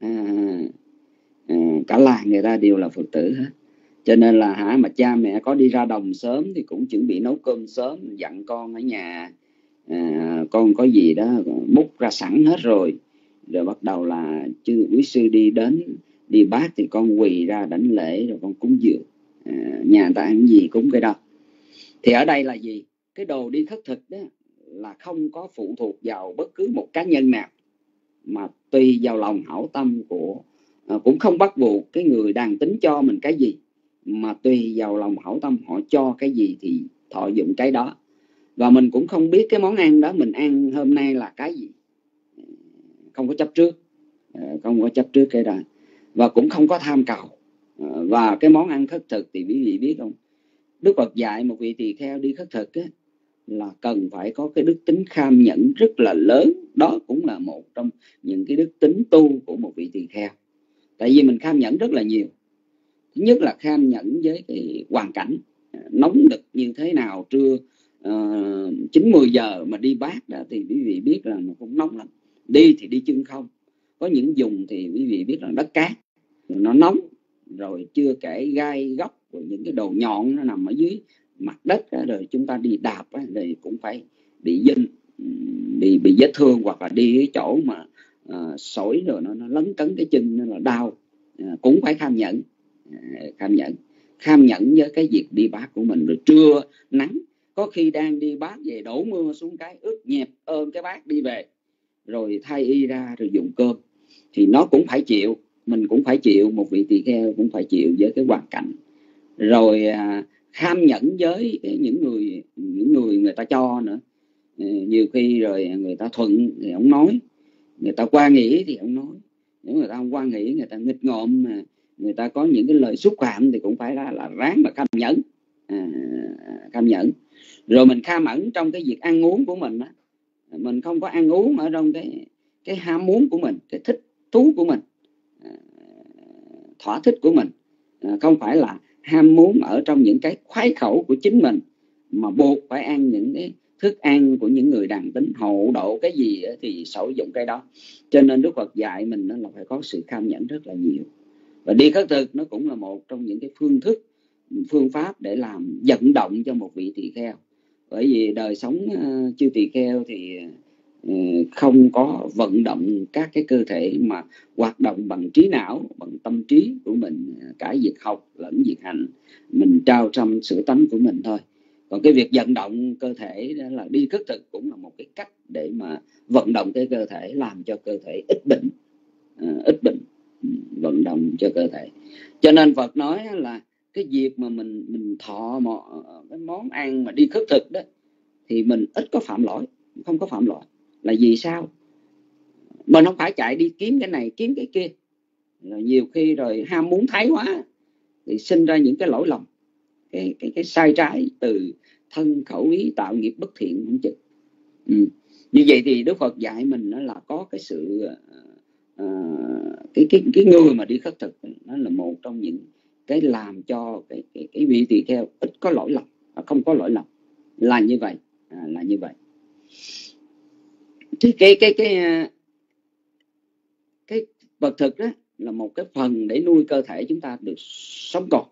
Cả làng người ta đều là Phật tử hết. Cho nên là mà cha mẹ có đi ra đồng sớm thì cũng chuẩn bị nấu cơm sớm, dặn con ở nhà, con có gì đó múc ra sẵn hết rồi. Rồi bắt đầu là quý sư đi bát thì con quỳ ra đảnh lễ rồi con cúng dường. Nhà người ta ăn gì cúng cái đó. Thì ở đây là gì? Cái đồ đi khất thực đó là không có phụ thuộc vào bất cứ một cá nhân nào, mà tùy vào lòng hảo tâm của, cũng không bắt buộc cái người đàn tính cho mình cái gì, mà tùy vào lòng hảo tâm họ cho cái gì thì thọ dụng cái đó. Và mình cũng không biết cái món ăn đó mình ăn hôm nay là cái gì, không có chấp trước cái đó, và cũng không có tham cầu. Và cái món ăn khất thực thì quý vị biết không, Đức Phật dạy một vị tỳ kheo đi khất thực á, là cần phải có cái đức tính kham nhẫn rất là lớn. Đó cũng là một trong những cái đức tính tu của một vị tỳ kheo. Tại vì mình kham nhẫn rất là nhiều. Thứ nhất là kham nhẫn với cái hoàn cảnh nóng nực như thế nào, trưa 9-10 giờ mà đi bát đó thì quý vị biết là nó cũng nóng lắm. Đi thì đi chân không. Có những vùng thì quý vị biết là đất cát, nó nóng, rồi chưa kể gai góc, rồi những cái đồ nhọn nó nằm ở dưới mặt đất, rồi chúng ta đi đạp thì cũng phải bị vết thương, hoặc là đi cái chỗ mà sỏi rồi nó lấn cấn cái chân, nó là đau. Cũng phải kham nhẫn với cái việc đi bát của mình. Rồi trưa nắng, có khi đang đi bát về đổ mưa xuống cái ướt nhẹp, ôm cái bát đi về, rồi thay y ra rồi dùng cơm, thì nó cũng phải chịu. Mình cũng phải chịu, một vị tỳ kheo cũng phải chịu với cái hoàn cảnh. Rồi kham nhẫn với những người ta cho nữa. Nhiều khi rồi người ta thuận thì ông nói, người ta quan nghĩ thì ông nói. Nếu người ta không quan nghĩ, người ta nghịch ngợm, mà người ta có những cái lời xúc phạm thì cũng phải là ráng mà kham nhẫn. Rồi mình kham ẩn trong cái việc ăn uống của mình đó. Mình không có ăn uống ở trong cái ham muốn của mình, cái thích thú của mình, thỏa thích của mình. Không phải là ham muốn ở trong những cái khoái khẩu của chính mình, mà buộc phải ăn những cái thức ăn của những người đàn tính, hộ độ cái gì thì sử dụng cái đó. Cho nên Đức Phật dạy mình là phải có sự kham nhẫn rất là nhiều. Và đi khất thực nó cũng là một trong những cái phương thức phương pháp để làm vận động cho một vị tỳ kheo. Bởi vì đời sống chư tỳ kheo thì không có vận động các cái cơ thể mà hoạt động bằng trí não, bằng tâm trí của mình, cả việc học lẫn việc hành, mình trao trăm sửa tánh của mình thôi. Còn cái việc vận động cơ thể đó là đi khất thực cũng là một cái cách để mà vận động cái cơ thể, làm cho cơ thể ít bệnh, vận động cho cơ thể. Cho nên Phật nói là cái việc mà mình thọ cái món ăn mà đi khất thực đó thì mình ít có phạm lỗi, không có phạm lỗi. Là vì sao? Mình không phải chạy đi kiếm cái này kiếm cái kia, rồi nhiều khi rồi ham muốn thái quá thì sinh ra những cái lỗi lầm, cái sai trái từ thân khẩu ý, tạo nghiệp bất thiện không chừng. Như vậy thì Đức Phật dạy mình là có cái sự cái người mà đi khất thực nó là một trong những cái làm cho cái vị tỳ kheo ít có lỗi lầm, không có lỗi lầm, là như vậy, là như vậy. Thì cái vật thực đó là một cái phần để nuôi cơ thể chúng ta được sống còn.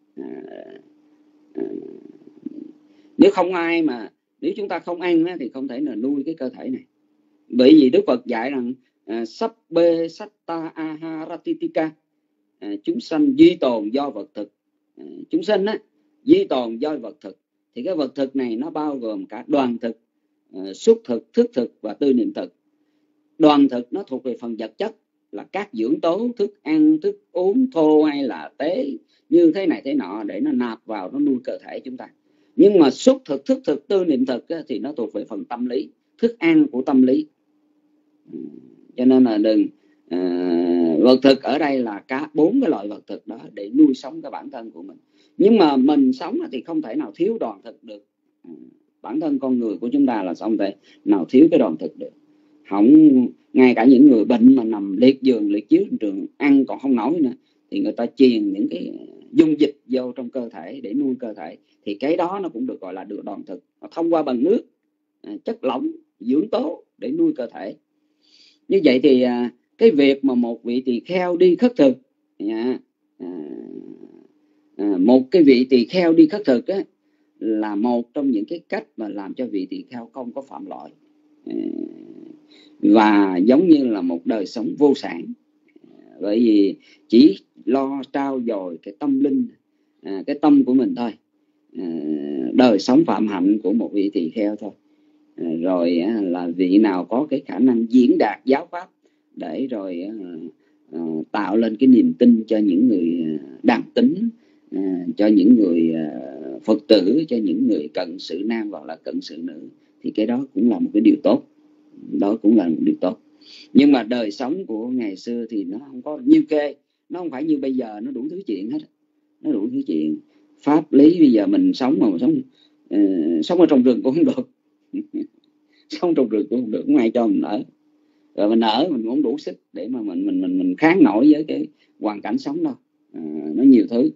Nếu chúng ta không ăn thì không thể là nuôi cái cơ thể này. Bởi vì Đức Phật dạy rằng Sabbe Satta Aharatitika, chúng sanh duy tồn do vật thực. Chúng sanh duy tồn do vật thực. Thì cái vật thực này nó bao gồm cả đoàn thực, xúc thực, thức thực và tư niệm thực. Đoàn thực nó thuộc về phần vật chất, là các dưỡng tố, thức ăn, thức uống thô hay là tế, như thế này thế nọ để nó nạp vào, nó nuôi cơ thể chúng ta. Nhưng mà xúc thực, thức thực, tư niệm thực thì nó thuộc về phần tâm lý, thức ăn của tâm lý. Cho nên là vật thực ở đây là cả 4 cái loại vật thực đó để nuôi sống cái bản thân của mình. Nhưng mà mình sống thì không thể nào thiếu đoàn thực được. Bản thân con người của chúng ta là không thể nào thiếu cái đoàn thực được. Ngay cả những người bệnh mà nằm liệt giường, liệt chiếu trường, ăn còn không nổi nữa, thì người ta truyền những cái dung dịch vô trong cơ thể để nuôi cơ thể. Thì cái đó nó cũng được gọi là được đoàn thực. Nó thông qua bằng nước, chất lỏng, dưỡng tố để nuôi cơ thể. Như vậy thì cái việc mà một vị tỳ kheo đi khất thực, một cái vị tỳ kheo đi khất thực là một trong những cái cách mà làm cho vị tỳ kheo không có phạm lỗi, và giống như là một đời sống vô sản. Bởi vì chỉ lo trao dồi cái tâm linh, cái tâm của mình thôi, đời sống phạm hạnh của một vị tỳ kheo thôi. Rồi là vị nào có cái khả năng diễn đạt giáo pháp để rồi tạo lên cái niềm tin cho những người đàn tín, cho những người Phật tử, cho những người cận sự nam hoặc là cận sự nữ, thì cái đó cũng là một cái điều tốt. Đó cũng là một điều tốt. Nhưng mà đời sống của ngày xưa thì nó không có nhiêu kê, nó không phải như bây giờ, nó đủ thứ chuyện hết. Nó đủ thứ chuyện. Pháp lý bây giờ mình sống mà sống ở trong rừng cũng không được. Sống trong rừng cũng không được, không ai cho mình ở. Rồi mình ở mình cũng không đủ sức để mà mình kháng nổi với cái hoàn cảnh sống đâu. Nó nhiều thứ.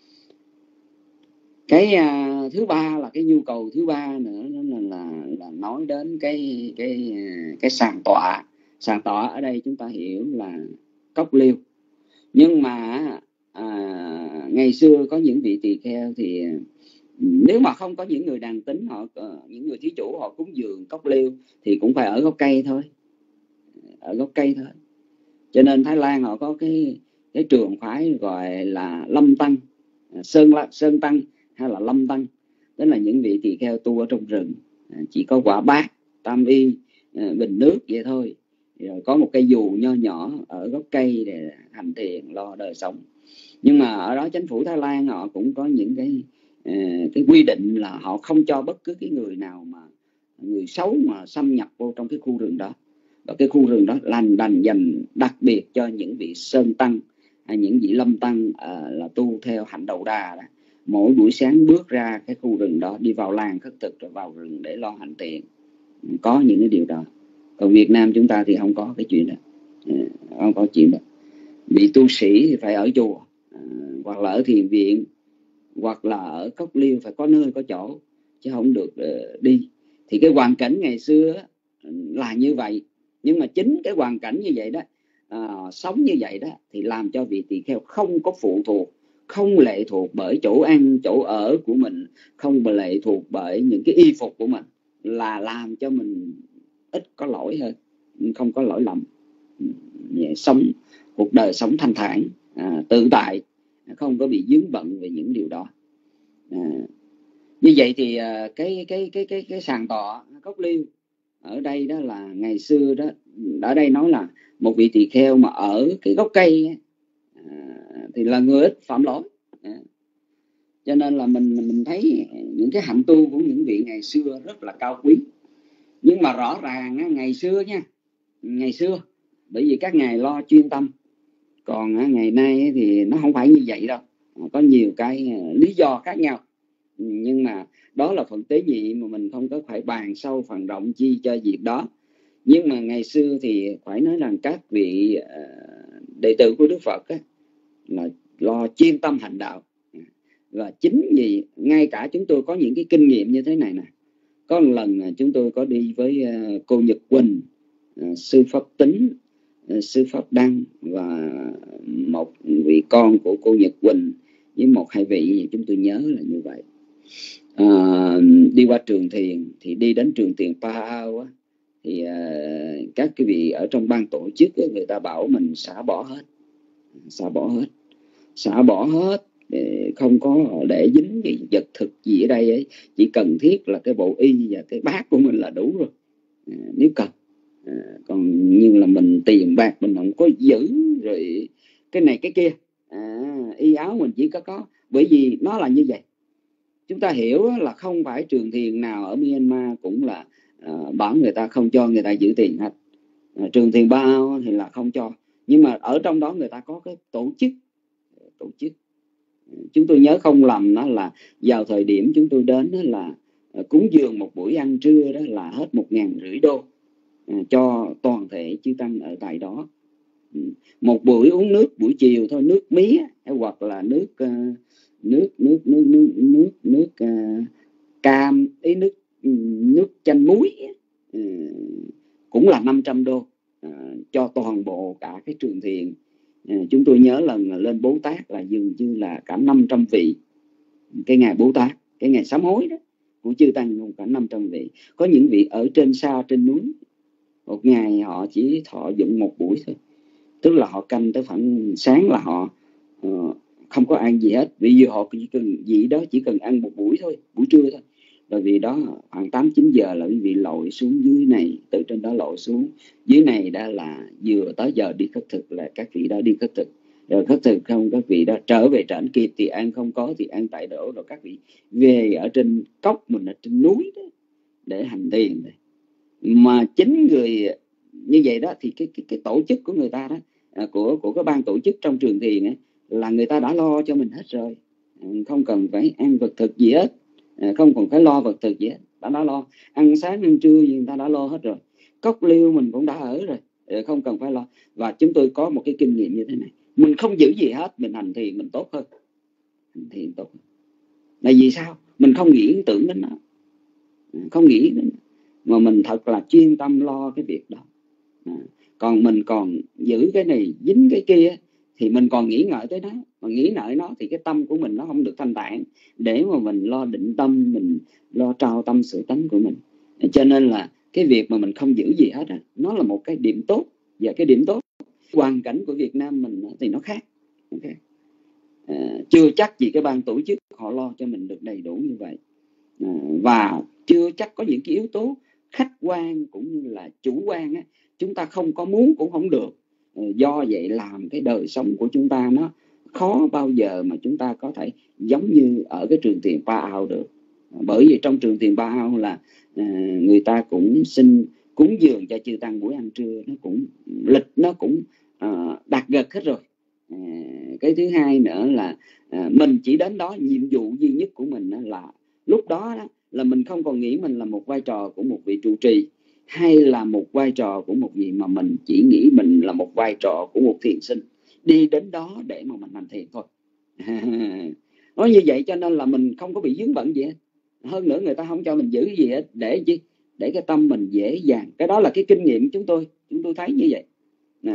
Cái thứ ba là cái nhu cầu thứ ba nữa, nó là nói đến cái sàng tọa. Sàng tọa ở đây chúng ta hiểu là cốc liêu. Nhưng mà ngày xưa có những vị tỳ kheo thì nếu mà không có những người đàn tín, những người thí chủ họ cúng dường cốc liêu thì cũng phải ở gốc cây thôi. Ở gốc cây thôi. Cho nên Thái Lan họ có cái trường phái gọi là Lâm Tăng, Sơn Tăng hay là Lâm Tăng. Đó là những vị tỳ kheo tu ở trong rừng, chỉ có quả bát, tam y, bình nước vậy thôi. Rồi có một cây dù nho nhỏ ở gốc cây để hành thiền lo đời sống. Nhưng mà ở đó chính phủ Thái Lan họ cũng có những cái quy định là họ không cho bất cứ cái người nào mà người xấu mà xâm nhập vô trong cái khu rừng đó. Và cái khu rừng đó đành dành đặc biệt cho những vị Sơn Tăng hay những vị Lâm Tăng là tu theo hạnh đầu đà đó. Mỗi buổi sáng bước ra cái khu rừng đó, đi vào làng khất thực rồi vào rừng để lo hành thiền. Có những cái điều đó. Còn Việt Nam chúng ta thì không có cái chuyện đó. Không có chuyện đó. Vị tu sĩ thì phải ở chùa, hoặc là ở thiền viện, hoặc là ở cốc liêu, phải có nơi có chỗ, chứ không được đi. Thì cái hoàn cảnh ngày xưa là như vậy. Nhưng mà chính cái hoàn cảnh như vậy đó, sống như vậy đó, thì làm cho vị tỳ kheo không có phụ thuộc, không lệ thuộc bởi chỗ ăn chỗ ở của mình, không lệ thuộc bởi những cái y phục của mình, là làm cho mình ít có lỗi hơn, không có lỗi lầm, sống cuộc đời sống thanh thản, tự tại, không có bị vướng bận về những điều đó. Như vậy thì cái sàn tọa Cốc Liêu ở đây đó là ngày xưa đó, ở đây nói là một vị tỳ kheo mà ở cái gốc cây thì là người ít phạm lỗi. Cho nên là mình thấy những cái hạnh tu của những vị ngày xưa rất là cao quý. Nhưng mà rõ ràng ngày xưa nha, ngày xưa bởi vì các ngài lo chuyên tâm, còn ngày nay thì nó không phải như vậy đâu, có nhiều cái lý do khác nhau. Nhưng mà đó là phần tế nhị mà mình không có phải bàn sâu phần rộng chi cho việc đó. Nhưng mà ngày xưa thì phải nói rằng các vị đệ tử của Đức Phật là lo chuyên tâm hành đạo. Và chính vì ngay cả chúng tôi có những cái kinh nghiệm như thế này nè. Có một lần chúng tôi có đi với cô Nhật Quỳnh, sư Pháp Tính, sư Pháp Đăng và một vị con của cô Nhật Quỳnh với một hai vị, chúng tôi nhớ là như vậy. Đi qua Trường Thiền thì đi đến Trường Thiền Pa Ao thì các cái vị ở trong ban tổ chức người ta bảo mình xả bỏ hết để không có để dính cái vật thực gì ở đây ấy. Chỉ cần thiết là cái bộ y và cái bát của mình là đủ rồi, nếu cần. Còn như là mình tiền bạc mình không có giữ, rồi cái này cái kia, y áo mình chỉ có bởi vì nó là như vậy. Chúng ta hiểu là không phải Trường Thiền nào ở Myanmar cũng là bảo người ta không cho người ta giữ tiền hết. Trường Thiền Pa Ao thì là không cho, nhưng mà ở trong đó người ta có cái tổ chức. Chúng tôi nhớ không lầm đó là vào thời điểm chúng tôi đến đó là cúng dường một buổi ăn trưa đó là hết $1,500 cho toàn thể chư tăng ở tại đó. Một buổi uống nước buổi chiều thôi, nước mía hoặc là nước cam, nước chanh muối cũng là $500 cho toàn bộ cả cái Trường Thiền. Chúng tôi nhớ lần lên Bố Tát là dường như là cả 500 vị. Cái ngày Bố Tát, cái ngày sám hối đó của chư tăng cả 500 vị. Có những vị ở trên xa trên núi, một ngày họ chỉ thọ dụng một buổi thôi. Tức là họ canh tới khoảng sáng là họ không có ăn gì hết. Vì họ chỉ cần vị đó chỉ cần ăn một buổi thôi, buổi trưa thôi. Bởi vì đó khoảng 8-9 giờ là quý vị lội xuống dưới này, từ trên đó lội xuống dưới này đã là vừa tới giờ đi khất thực, là các vị đó đi khất thực. Rồi khất thực không, các vị đó trở về trển kịp thì ăn, không có thì ăn tại đổ. Rồi các vị về ở trên cốc mình ở trên núi đó để hành thiền. Mà chính người như vậy đó thì cái tổ chức của người ta đó, của cái ban tổ chức trong Trường Thiền ấy, là người ta đã lo cho mình hết rồi, không cần phải ăn vật thực gì hết, không còn phải lo vật thực gì hết. Đã lo ăn sáng ăn trưa gì người ta đã lo hết rồi. Cốc Liêu mình cũng đã ở rồi, không cần phải lo. Và chúng tôi có một cái kinh nghiệm như thế này, mình không giữ gì hết, mình hành thiền mình tốt hơn. Hành thiền tốt hơn là vì sao? Mình không nghĩ tưởng đến nó, không nghĩ đến nó, mà mình thật là chuyên tâm lo cái việc đó. Còn mình còn giữ cái này dính cái kia thì mình còn nghĩ ngợi tới nó. Mà nghĩ ngợi nó thì cái tâm của mình nó không được thanh tản để mà mình lo định tâm, mình lo trao tâm sự tánh của mình. Cho nên là cái việc mà mình không giữ gì hết á, nó là một cái điểm tốt. Và cái điểm tốt, hoàn cảnh của Việt Nam mình thì nó khác. Chưa chắc gì cái ban tổ chức họ lo cho mình được đầy đủ như vậy. Và chưa chắc có những cái yếu tố khách quan cũng như là chủ quan á, chúng ta không có muốn cũng không được. Do vậy làm cái đời sống của chúng ta nó khó bao giờ mà chúng ta có thể giống như ở cái Trường Thiền Pa Ao được. Bởi vì trong Trường Thiền Pa Ao là người ta cũng xin cúng dường cho chư tăng buổi ăn trưa, nó cũng lịch nó cũng đặt gật hết rồi. Cái thứ hai nữa là mình chỉ đến đó, nhiệm vụ duy nhất của mình là lúc đó là mình không còn nghĩ mình là một vai trò của một vị trụ trì hay là một vai trò của một vị, mà mình chỉ nghĩ mình là một vai trò của một thiền sinh đi đến đó để mà mình hành thiền thôi. Nói như vậy cho nên là mình không có bị vướng bận gì hết. Hơn nữa người ta không cho mình giữ gì hết. Để chi? Để cái tâm mình dễ dàng. Cái đó là cái kinh nghiệm chúng tôi thấy như vậy.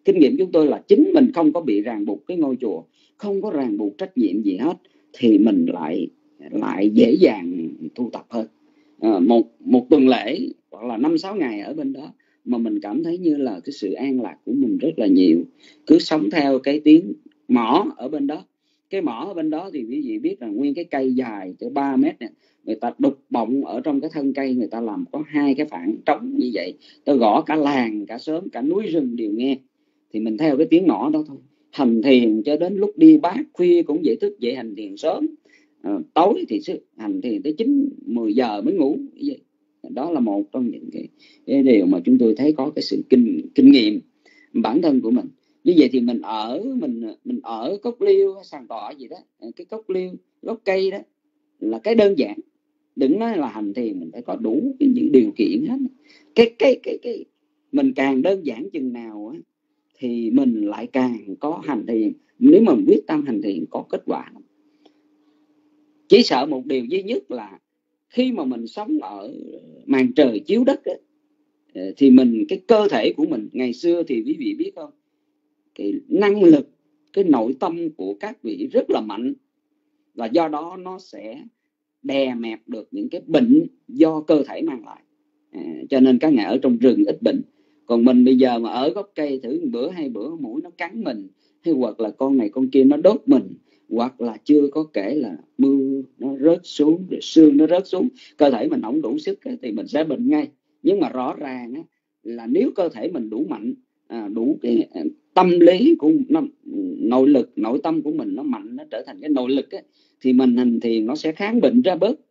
Kinh nghiệm chúng tôi là chính mình không có bị ràng buộc cái ngôi chùa, không có ràng buộc trách nhiệm gì hết, thì mình lại dễ dàng tu tập hơn. Một tuần lễ hoặc là 5-6 ngày ở bên đó mà mình cảm thấy như là cái sự an lạc của mình rất là nhiều. Cứ sống theo cái tiếng mỏ ở bên đó. Cái mỏ ở bên đó thì quý vị biết là nguyên cái cây dài tới 3 mét này, người ta đục bọng ở trong cái thân cây, người ta làm có 2 cái phản trống như vậy, ta gõ cả làng, cả xóm, cả núi rừng đều nghe. Thì mình theo cái tiếng mỏ đó thôi, hành thiền cho đến lúc đi bát, khuya cũng dậy thức dậy hành thiền sớm, tối thì hành thiền tới 9-10 giờ mới ngủ. Đó là một trong những cái điều mà chúng tôi thấy có cái sự kinh nghiệm bản thân của mình. Như vậy thì mình ở cốc liêu sàn tọa gì đó, cái cốc liêu, gốc cây đó là cái đơn giản. Đừng nói là hành thiền mình phải có đủ những điều kiện hết. Cái mình càng đơn giản chừng nào á, thì mình lại càng có hành thiền. Nếu mà quyết tâm hành thiền có kết quả. Chỉ sợ một điều duy nhất là khi mà mình sống ở màn trời chiếu đất ấy, thì cái cơ thể của mình ngày xưa thì quý vị biết không, cái năng lực, cái nội tâm của các vị rất là mạnh, và do đó nó sẽ đè mẹp được những cái bệnh do cơ thể mang lại. Cho nên các ngài ở trong rừng ít bệnh. Còn mình bây giờ mà ở gốc cây thử 1 bữa 2 bữa mũi nó cắn mình, hay hoặc là con này con kia nó đốt mình, hoặc là chưa có kể là mưa nó rớt xuống, rồi sương nó rớt xuống, cơ thể mình không đủ sức thì mình sẽ bệnh ngay. Nhưng mà rõ ràng là nếu cơ thể mình đủ mạnh, đủ cái tâm lý của nội lực, nội tâm của mình nó mạnh, nó trở thành cái nội lực thì mình hành thiền nó sẽ kháng bệnh ra bớt,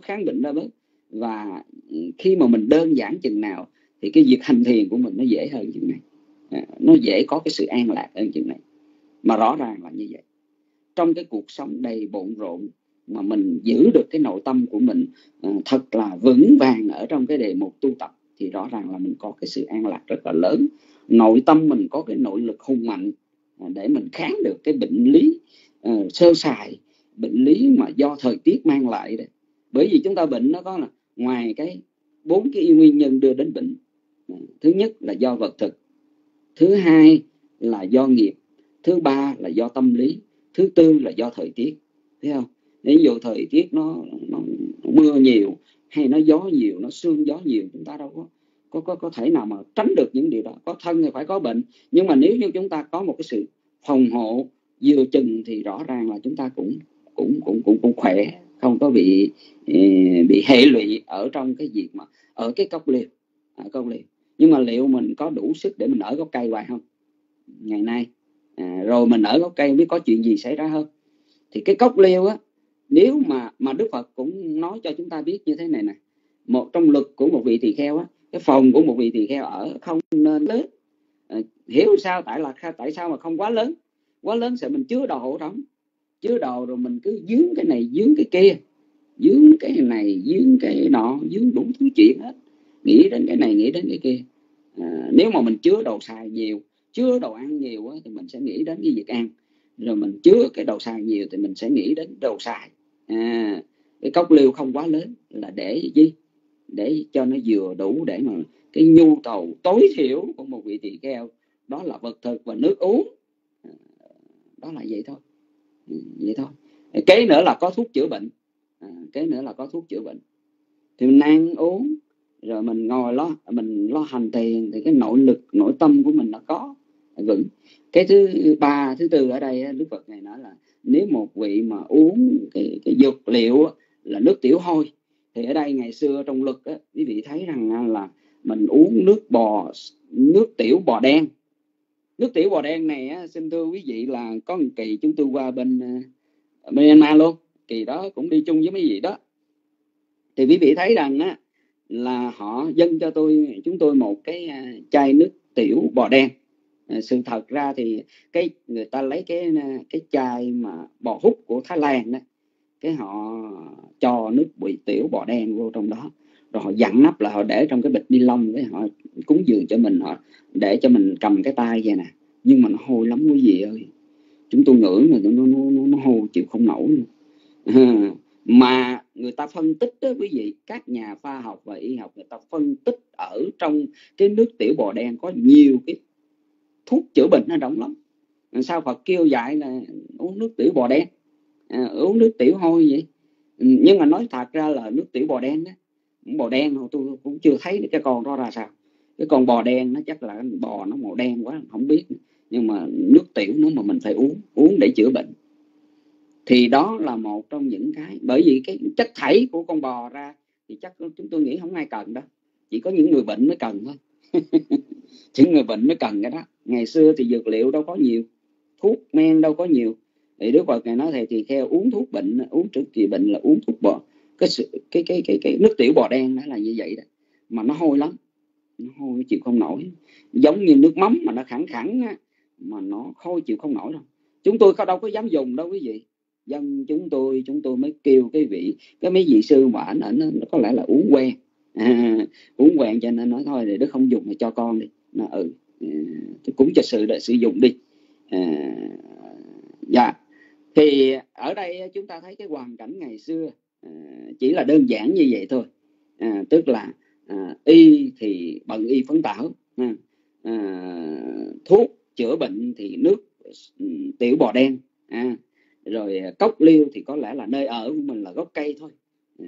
Và khi mà mình đơn giản chừng nào thì cái việc hành thiền của mình nó dễ hơn chừng này, nó dễ có cái sự an lạc hơn chừng này. Mà rõ ràng là như vậy. Trong cái cuộc sống đầy bộn rộn mà mình giữ được cái nội tâm của mình thật là vững vàng ở trong cái đề mục tu tập, thì rõ ràng là mình có cái sự an lạc rất là lớn. Nội tâm mình có cái nội lực hùng mạnh để mình kháng được cái bệnh lý sơ sài, bệnh lý mà do thời tiết mang lại đấy. Bởi vì chúng ta bệnh nó có là ngoài cái 4 cái nguyên nhân đưa đến bệnh. Thứ nhất là do vật thực, thứ hai là do nghiệp, thứ ba là do tâm lý, thứ tư là do thời tiết. Thấy không? Ví dụ thời tiết nó mưa nhiều, hay nó gió nhiều, nó sương gió nhiều, chúng ta đâu có thể nào mà tránh được những điều đó. Có thân thì phải có bệnh, nhưng mà nếu như chúng ta có một cái sự phòng hộ vừa chừng thì rõ ràng là chúng ta cũng khỏe, không có bị hệ lụy ở trong cái việc mà ở cái cốc liêu. Nhưng mà liệu mình có đủ sức để mình ở gốc cây hoài không? Ngày nay rồi mình ở gốc cây biết có chuyện gì xảy ra hơn. Thì cái cốc liêu nếu mà Đức Phật cũng nói cho chúng ta biết như thế này nè, một trong luật của một vị tỳ kheo cái phòng của một vị tỳ kheo ở không nên lớn. Hiểu sao? Tại sao mà không quá lớn? Quá lớn sẽ mình chứa đồ đóng, chứa đồ rồi mình cứ dướng cái này dướng cái kia, dướng cái này dướng cái nọ, dướng đủ thứ chuyện hết, nghĩ đến cái này nghĩ đến cái kia. Nếu mà mình chứa đồ xài nhiều, chứa đồ ăn nhiều thì mình sẽ nghĩ đến cái việc ăn, rồi mình chứa cái đồ xài nhiều thì mình sẽ nghĩ đến đồ xài. Cái cốc liêu không quá lớn là để gì? Để cho nó vừa đủ để mà cái nhu cầu tối thiểu của một vị tỳ kheo, đó là vật thực và nước uống. Đó là vậy thôi. Kế nữa là có thuốc chữa bệnh. Thì mình ăn uống rồi mình ngồi mình lo hành thiền thì cái nội lực, nội tâm của mình nó có vững. Cái thứ ba, thứ tư ở đây Đức Phật này nói là nếu một vị mà uống cái dược liệu là nước tiểu hôi, thì ở đây ngày xưa trong luật quý vị thấy rằng là mình uống nước tiểu bò đen. Nước tiểu bò đen này xin thưa quý vị là có một kỳ chúng tôi qua bên Myanmar luôn, kỳ đó cũng đi chung với mấy vị đó, thì quý vị thấy rằng là họ dâng cho chúng tôi một cái chai nước tiểu bò đen. Sự thật ra thì người ta lấy cái chai mà bò hút của Thái Lan đó, cái họ cho nước tiểu bò đen vô trong đó, rồi họ dặn nắp lại, họ để trong cái bịch ni lông, cái họ cúng dường cho mình, họ để cho mình cầm cái tay vậy nè. Nhưng mà nó hôi lắm quý vị ơi, chúng tôi ngửi mà nó hôi chịu không nổi nữa. Mà người ta phân tích đó quý vị, các nhà khoa học và y học người ta phân tích ở trong cái nước tiểu bò đen có nhiều cái thuốc chữa bệnh nó rộng lắm. Sao Phật kêu dạy là uống nước tiểu bò đen, uống nước tiểu hôi vậy? Nhưng mà nói thật ra là nước tiểu bò đen đó, bò đen tôi cũng chưa thấy cái con đó ra sao. Cái con bò đen nó chắc là bò nó màu đen quá không biết, nhưng mà nước tiểu nếu mà mình phải uống để chữa bệnh thì đó là một trong những cái. Bởi vì cái chất thải của con bò ra thì chắc chúng tôi nghĩ không ai cần đâu, chỉ có những người bệnh mới cần thôi. Những người bệnh mới cần cái đó. Ngày xưa thì dược liệu đâu có nhiều, thuốc men đâu có nhiều, thì Đức Phật Ngài nói thầy thì theo uống thuốc bệnh, uống trước kỳ bệnh là uống thuốc bò, cái nước tiểu bò đen đó là như vậy đó, mà nó hôi lắm, nó hôi chịu không nổi, giống như nước mắm mà nó khẳng á, mà nó hôi chịu không nổi đâu. Chúng tôi đâu có dám dùng đâu quý vị. Dân chúng tôi mới kêu cái mấy vị sư mà ảnh nó có lẽ là uống quen, uống quen cho nên nói thôi để Đức không dùng thì cho con đi. Nó cũng cho sự để sử dụng đi. Dạ. Thì ở đây chúng ta thấy cái hoàn cảnh ngày xưa chỉ là đơn giản như vậy thôi. Tức là y thì bận y phấn tảo, thuốc chữa bệnh thì nước tiểu bò đen, rồi cốc liêu thì có lẽ là nơi ở của mình là gốc cây thôi,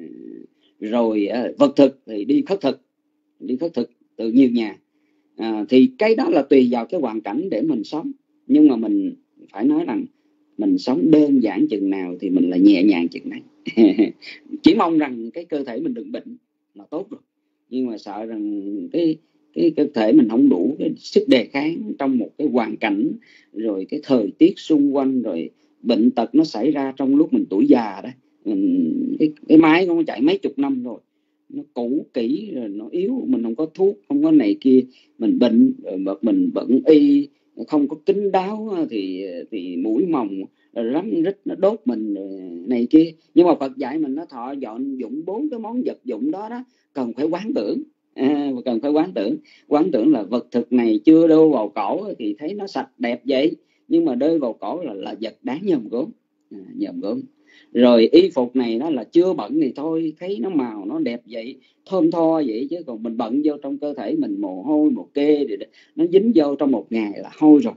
rồi vật thực thì đi khất thực từ nhiều nhà. Thì cái đó là tùy vào cái hoàn cảnh để mình sống. Nhưng mà mình phải nói rằng mình sống đơn giản chừng nào thì mình là nhẹ nhàng chừng này. Chỉ mong rằng cái cơ thể mình đừng bệnh là tốt rồi. Nhưng mà sợ rằng cái cơ thể mình không đủ cái sức đề kháng trong một cái hoàn cảnh, rồi cái thời tiết xung quanh, rồi bệnh tật nó xảy ra trong lúc mình tuổi già đó. Cái máy nó chạy mấy chục năm rồi, nó cũ kỹ rồi, nó yếu, mình không có thuốc, không có này kia, mình bệnh, mình bận y, không có kín đáo thì mũi mồng, rắn rít nó đốt mình này kia. Nhưng mà Phật dạy mình nó thọ dọn dụng 4 cái món vật dụng đó cần phải quán tưởng. Cần phải quán tưởng là vật thực này chưa đeo vào cổ thì thấy nó sạch đẹp vậy, nhưng mà đeo vào cổ là vật đáng nhòm gốm. Rồi y phục này nó là chưa bận thì thôi, thấy nó màu nó đẹp vậy, thơm tho vậy, chứ còn mình bận vô trong cơ thể mình mồ hôi mồ kê thì nó dính vô trong một ngày là hôi rồi.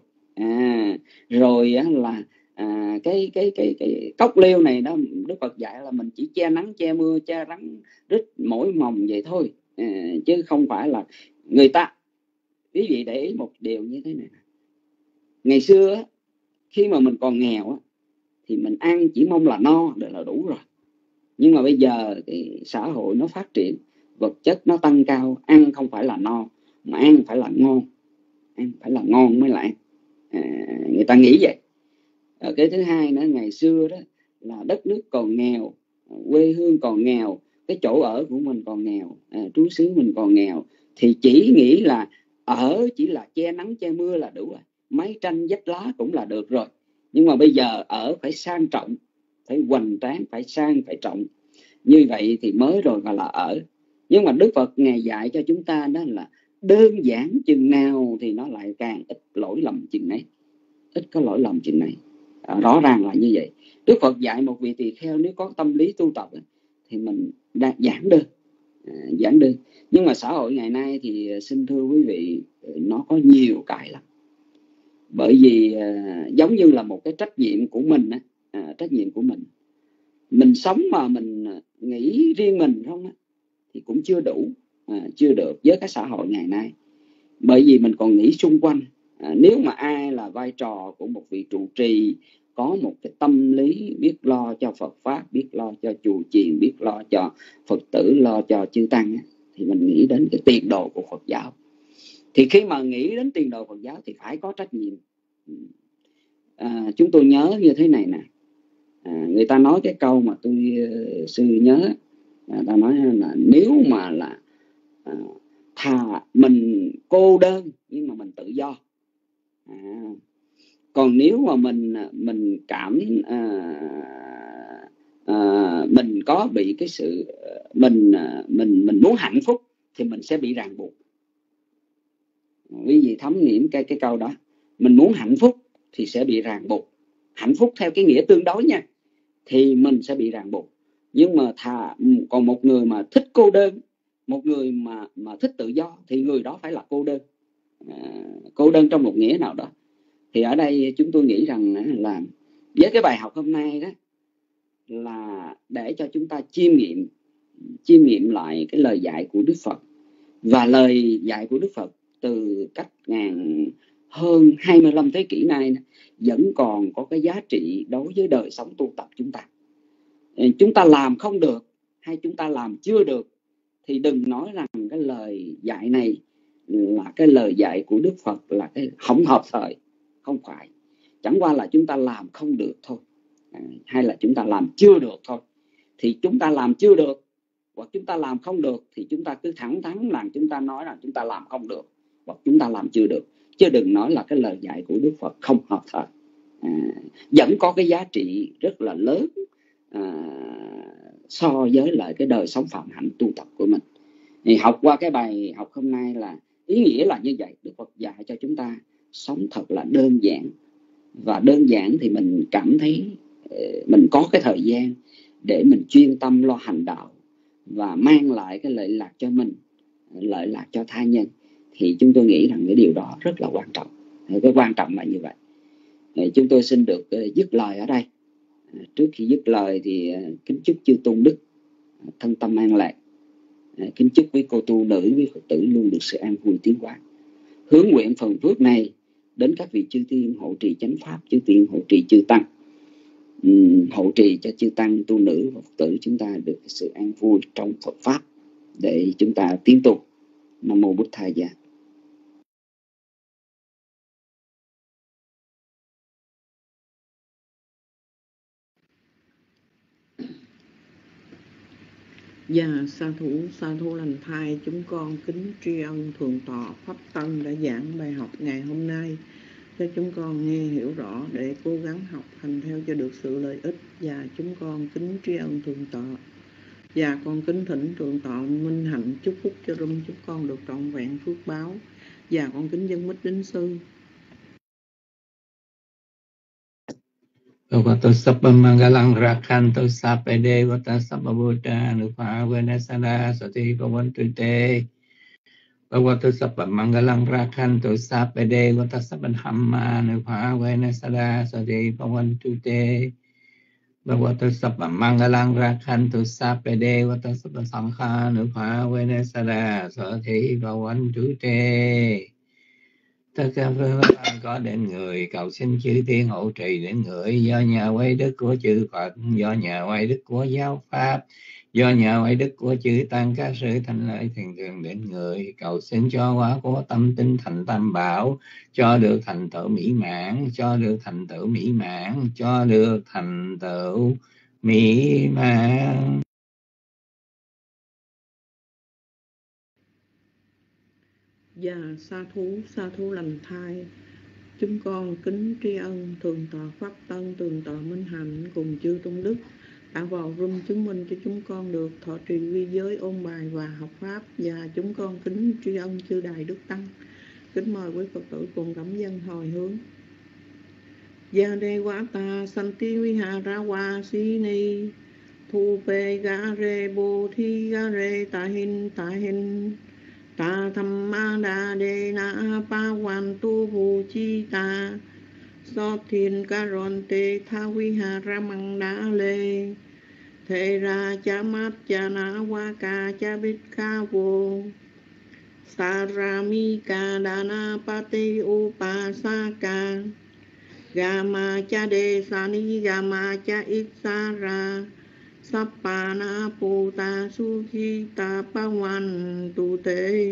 Rồi là cái cốc liêu này đó, Đức Phật dạy là mình chỉ che nắng che mưa che rắn rít mỗi mồng vậy thôi, chứ không phải là người ta. Quý vị để ý một điều như thế này, ngày xưa khi mà mình còn nghèo thì mình ăn chỉ mong là no để là đủ rồi. Nhưng mà bây giờ cái xã hội nó phát triển, vật chất nó tăng cao, ăn không phải là no mà ăn phải là ngon, ăn phải là ngon mới là ăn. Người ta nghĩ vậy. Cái thứ hai nữa, ngày xưa đó là đất nước còn nghèo, quê hương còn nghèo, cái chỗ ở của mình còn nghèo, trú xứ mình còn nghèo, thì chỉ nghĩ là ở chỉ là che nắng che mưa là đủ rồi, mái tranh vách lá cũng là được rồi. Nhưng mà bây giờ ở phải sang trọng, phải hoành tráng, phải sang, phải trọng. Như vậy thì mới rồi gọi là ở. Nhưng mà Đức Phật Ngài dạy cho chúng ta đó là đơn giản chừng nào thì nó lại càng ít lỗi lầm chừng nấy, ít có lỗi lầm chừng này. Rõ ràng là như vậy. Đức Phật dạy một vị tỳ kheo nếu có tâm lý tu tập thì mình giảng đơn. Nhưng mà xã hội ngày nay thì xin thưa quý vị, nó có nhiều cái lắm. Bởi vì giống như là một cái trách nhiệm của mình, trách nhiệm của mình sống mà mình nghĩ riêng mình không thì cũng chưa đủ, chưa được với cái xã hội ngày nay. Bởi vì mình còn nghĩ xung quanh. Nếu mà ai là vai trò của một vị trụ trì, có một cái tâm lý biết lo cho Phật Pháp, biết lo cho chùa chiền, biết lo cho Phật tử, lo cho chư Tăng, thì mình nghĩ đến cái tiền đồ của Phật giáo. Thì khi mà nghĩ đến tiền đồ Phật giáo thì phải có trách nhiệm. Chúng tôi nhớ như thế này nè. Người ta nói cái câu mà tôi sư nhớ, ta nói là nếu mà là thà mình cô đơn nhưng mà mình tự do, còn nếu mà mình cảm mình có bị cái sự mình muốn hạnh phúc thì mình sẽ bị ràng buộc. Quý vị thấm nghiệm cái câu đó, mình muốn hạnh phúc thì sẽ bị ràng buộc. Hạnh phúc theo cái nghĩa tương đối nha, thì mình sẽ bị ràng buộc. Nhưng mà còn một người mà thích cô đơn, một người mà thích tự do thì người đó phải là cô đơn. cô đơn trong một nghĩa nào đó. Thì ở đây chúng tôi nghĩ rằng là với cái bài học hôm nay đó là để cho chúng ta chiêm nghiệm lại cái lời dạy của Đức Phật. Và lời dạy của Đức Phật từ cách hơn 25 thế kỷ nay vẫn còn có cái giá trị đối với đời sống tu tập chúng ta. Chúng ta làm không được hay chúng ta làm chưa được thì đừng nói rằng cái lời dạy này là cái lời dạy của Đức Phật là cái không hợp thời. Không phải. Chẳng qua là chúng ta làm không được thôi, hay là chúng ta làm chưa được thôi. Thì chúng ta làm chưa được hoặc chúng ta làm không được thì chúng ta cứ thẳng thắn là chúng ta nói là chúng ta làm không được hoặc chúng ta làm chưa được, chứ đừng nói là cái lời dạy của Đức Phật không hợp thời. Vẫn có cái giá trị rất là lớn so với lại cái đời sống phạm hạnh tu tập của mình. Thì học qua cái bài học hôm nay là ý nghĩa là như vậy. Đức Phật dạy cho chúng ta sống thật là đơn giản, và đơn giản thì mình cảm thấy mình có cái thời gian để mình chuyên tâm lo hành đạo và mang lại cái lợi lạc cho mình, lợi lạc cho tha nhân. Thì chúng tôi nghĩ rằng cái điều đó rất là quan trọng. Cái quan trọng là như vậy. Chúng tôi xin được dứt lời ở đây. Trước khi dứt lời thì kính chúc chư tôn đức thân tâm an lạc. Kính chúc quý cô tu nữ, quý Phật tử luôn được sự an vui tiến hóa. Hướng nguyện phần phước này đến các vị chư tiên hộ trì chánh pháp, chư tiên hộ trì chư tăng, hộ trì cho chư tăng tu nữ và Phật tử chúng ta được sự an vui trong Phật pháp để chúng ta tiến tu. Nam mô Bụt Thầy Gia. Dạ, sa thú lành thai, chúng con kính tri ân Thượng tọa Pháp Tân đã giảng bài học ngày hôm nay cho chúng con nghe hiểu rõ để cố gắng học hành theo cho được sự lợi ích. Và chúng con kính tri ân Thượng tọa. Và con kính thỉnh Thượng tọa minh hạnh chúc phúc cho room chúng con được trọn vẹn phước báo. Và con kính dân mít đến sư. Bhagavato Sabba Mangalang Rakhanto Sape Devata Sabba Buddha Nupa Venasana Sati Bhavantu Te. Bhagavato Sabba Mangalang Rakhanto Sape Devata Sabba Dhamma Nupa Venasana Sati Bhavantu Te. Bhagavato Sabba Mangalang Rakhanto Sape Devata Sabba Sankha Nupa Venasana Sati Bhavantu Te. Tất cả phương pháp có đến người, cầu xin chư thiên hộ trì đến người, do nhờ quay đức của chư Phật, do nhờ quay đức của giáo pháp, do nhờ quay đức của chư tăng, các sự thành lợi thiền thường đến người, cầu xin cho quả của tâm tinh thành tam bảo, cho được thành tựu mỹ mãn, cho được thành tựu mỹ mãn, cho được thành tựu mỹ mãn. Và sa thú lành thai, chúng con kính tri ân Thượng tọa Pháp Tân, Thượng tọa Minh Hạnh cùng chư tôn đức đã vào room chứng minh cho chúng con được thọ trì vi giới, ôn bài và học pháp. Và chúng con kính tri ân chư Đại Đức Tăng. Kính mời quý Phật tử cùng cảm dân hồi hướng. Gia đề quá ta santi vihara wa sini thu pe ga re bo thi ga re ta hin ta thamma đa đề na pa wan tu vu chi ta so thiên ca ron te tha vihara mang đa lê thế ra cha mát cha na wa ca cha bít kha vô sarami ca dana pati upasaka gama cha de sani gama cha itsara Sappana Puta Sukhita Pawan Tu Te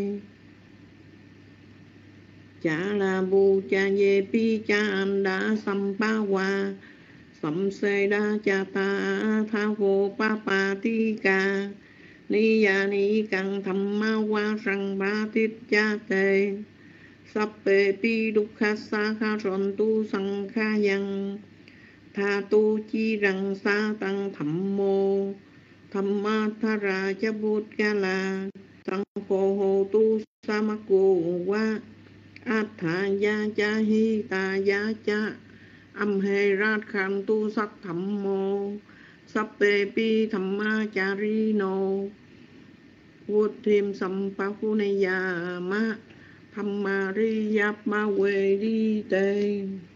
Cha La Bu Cha Ye Pi Cha Anda Sampawa Samseda Cha Ta Tha Vô Papa Tika Niya Ni Kang Thamma Wa Sang Ba Tít Cha Te Sappe Pi Dukha Sakha Ron Tu Sang Kha Yang Tha tu chi rằng sa tăng thẩm mô Thamma thara cha bút ca la Sang phô hồ tu sa ma cô wa Atha ya cha hi ta ya cha Âm hê rát khăn tu sắc thẩm mô Sappe pi thamma cha ri nô Vút thêm sampakunaya ma Tham ma ri yap ma quê đi tê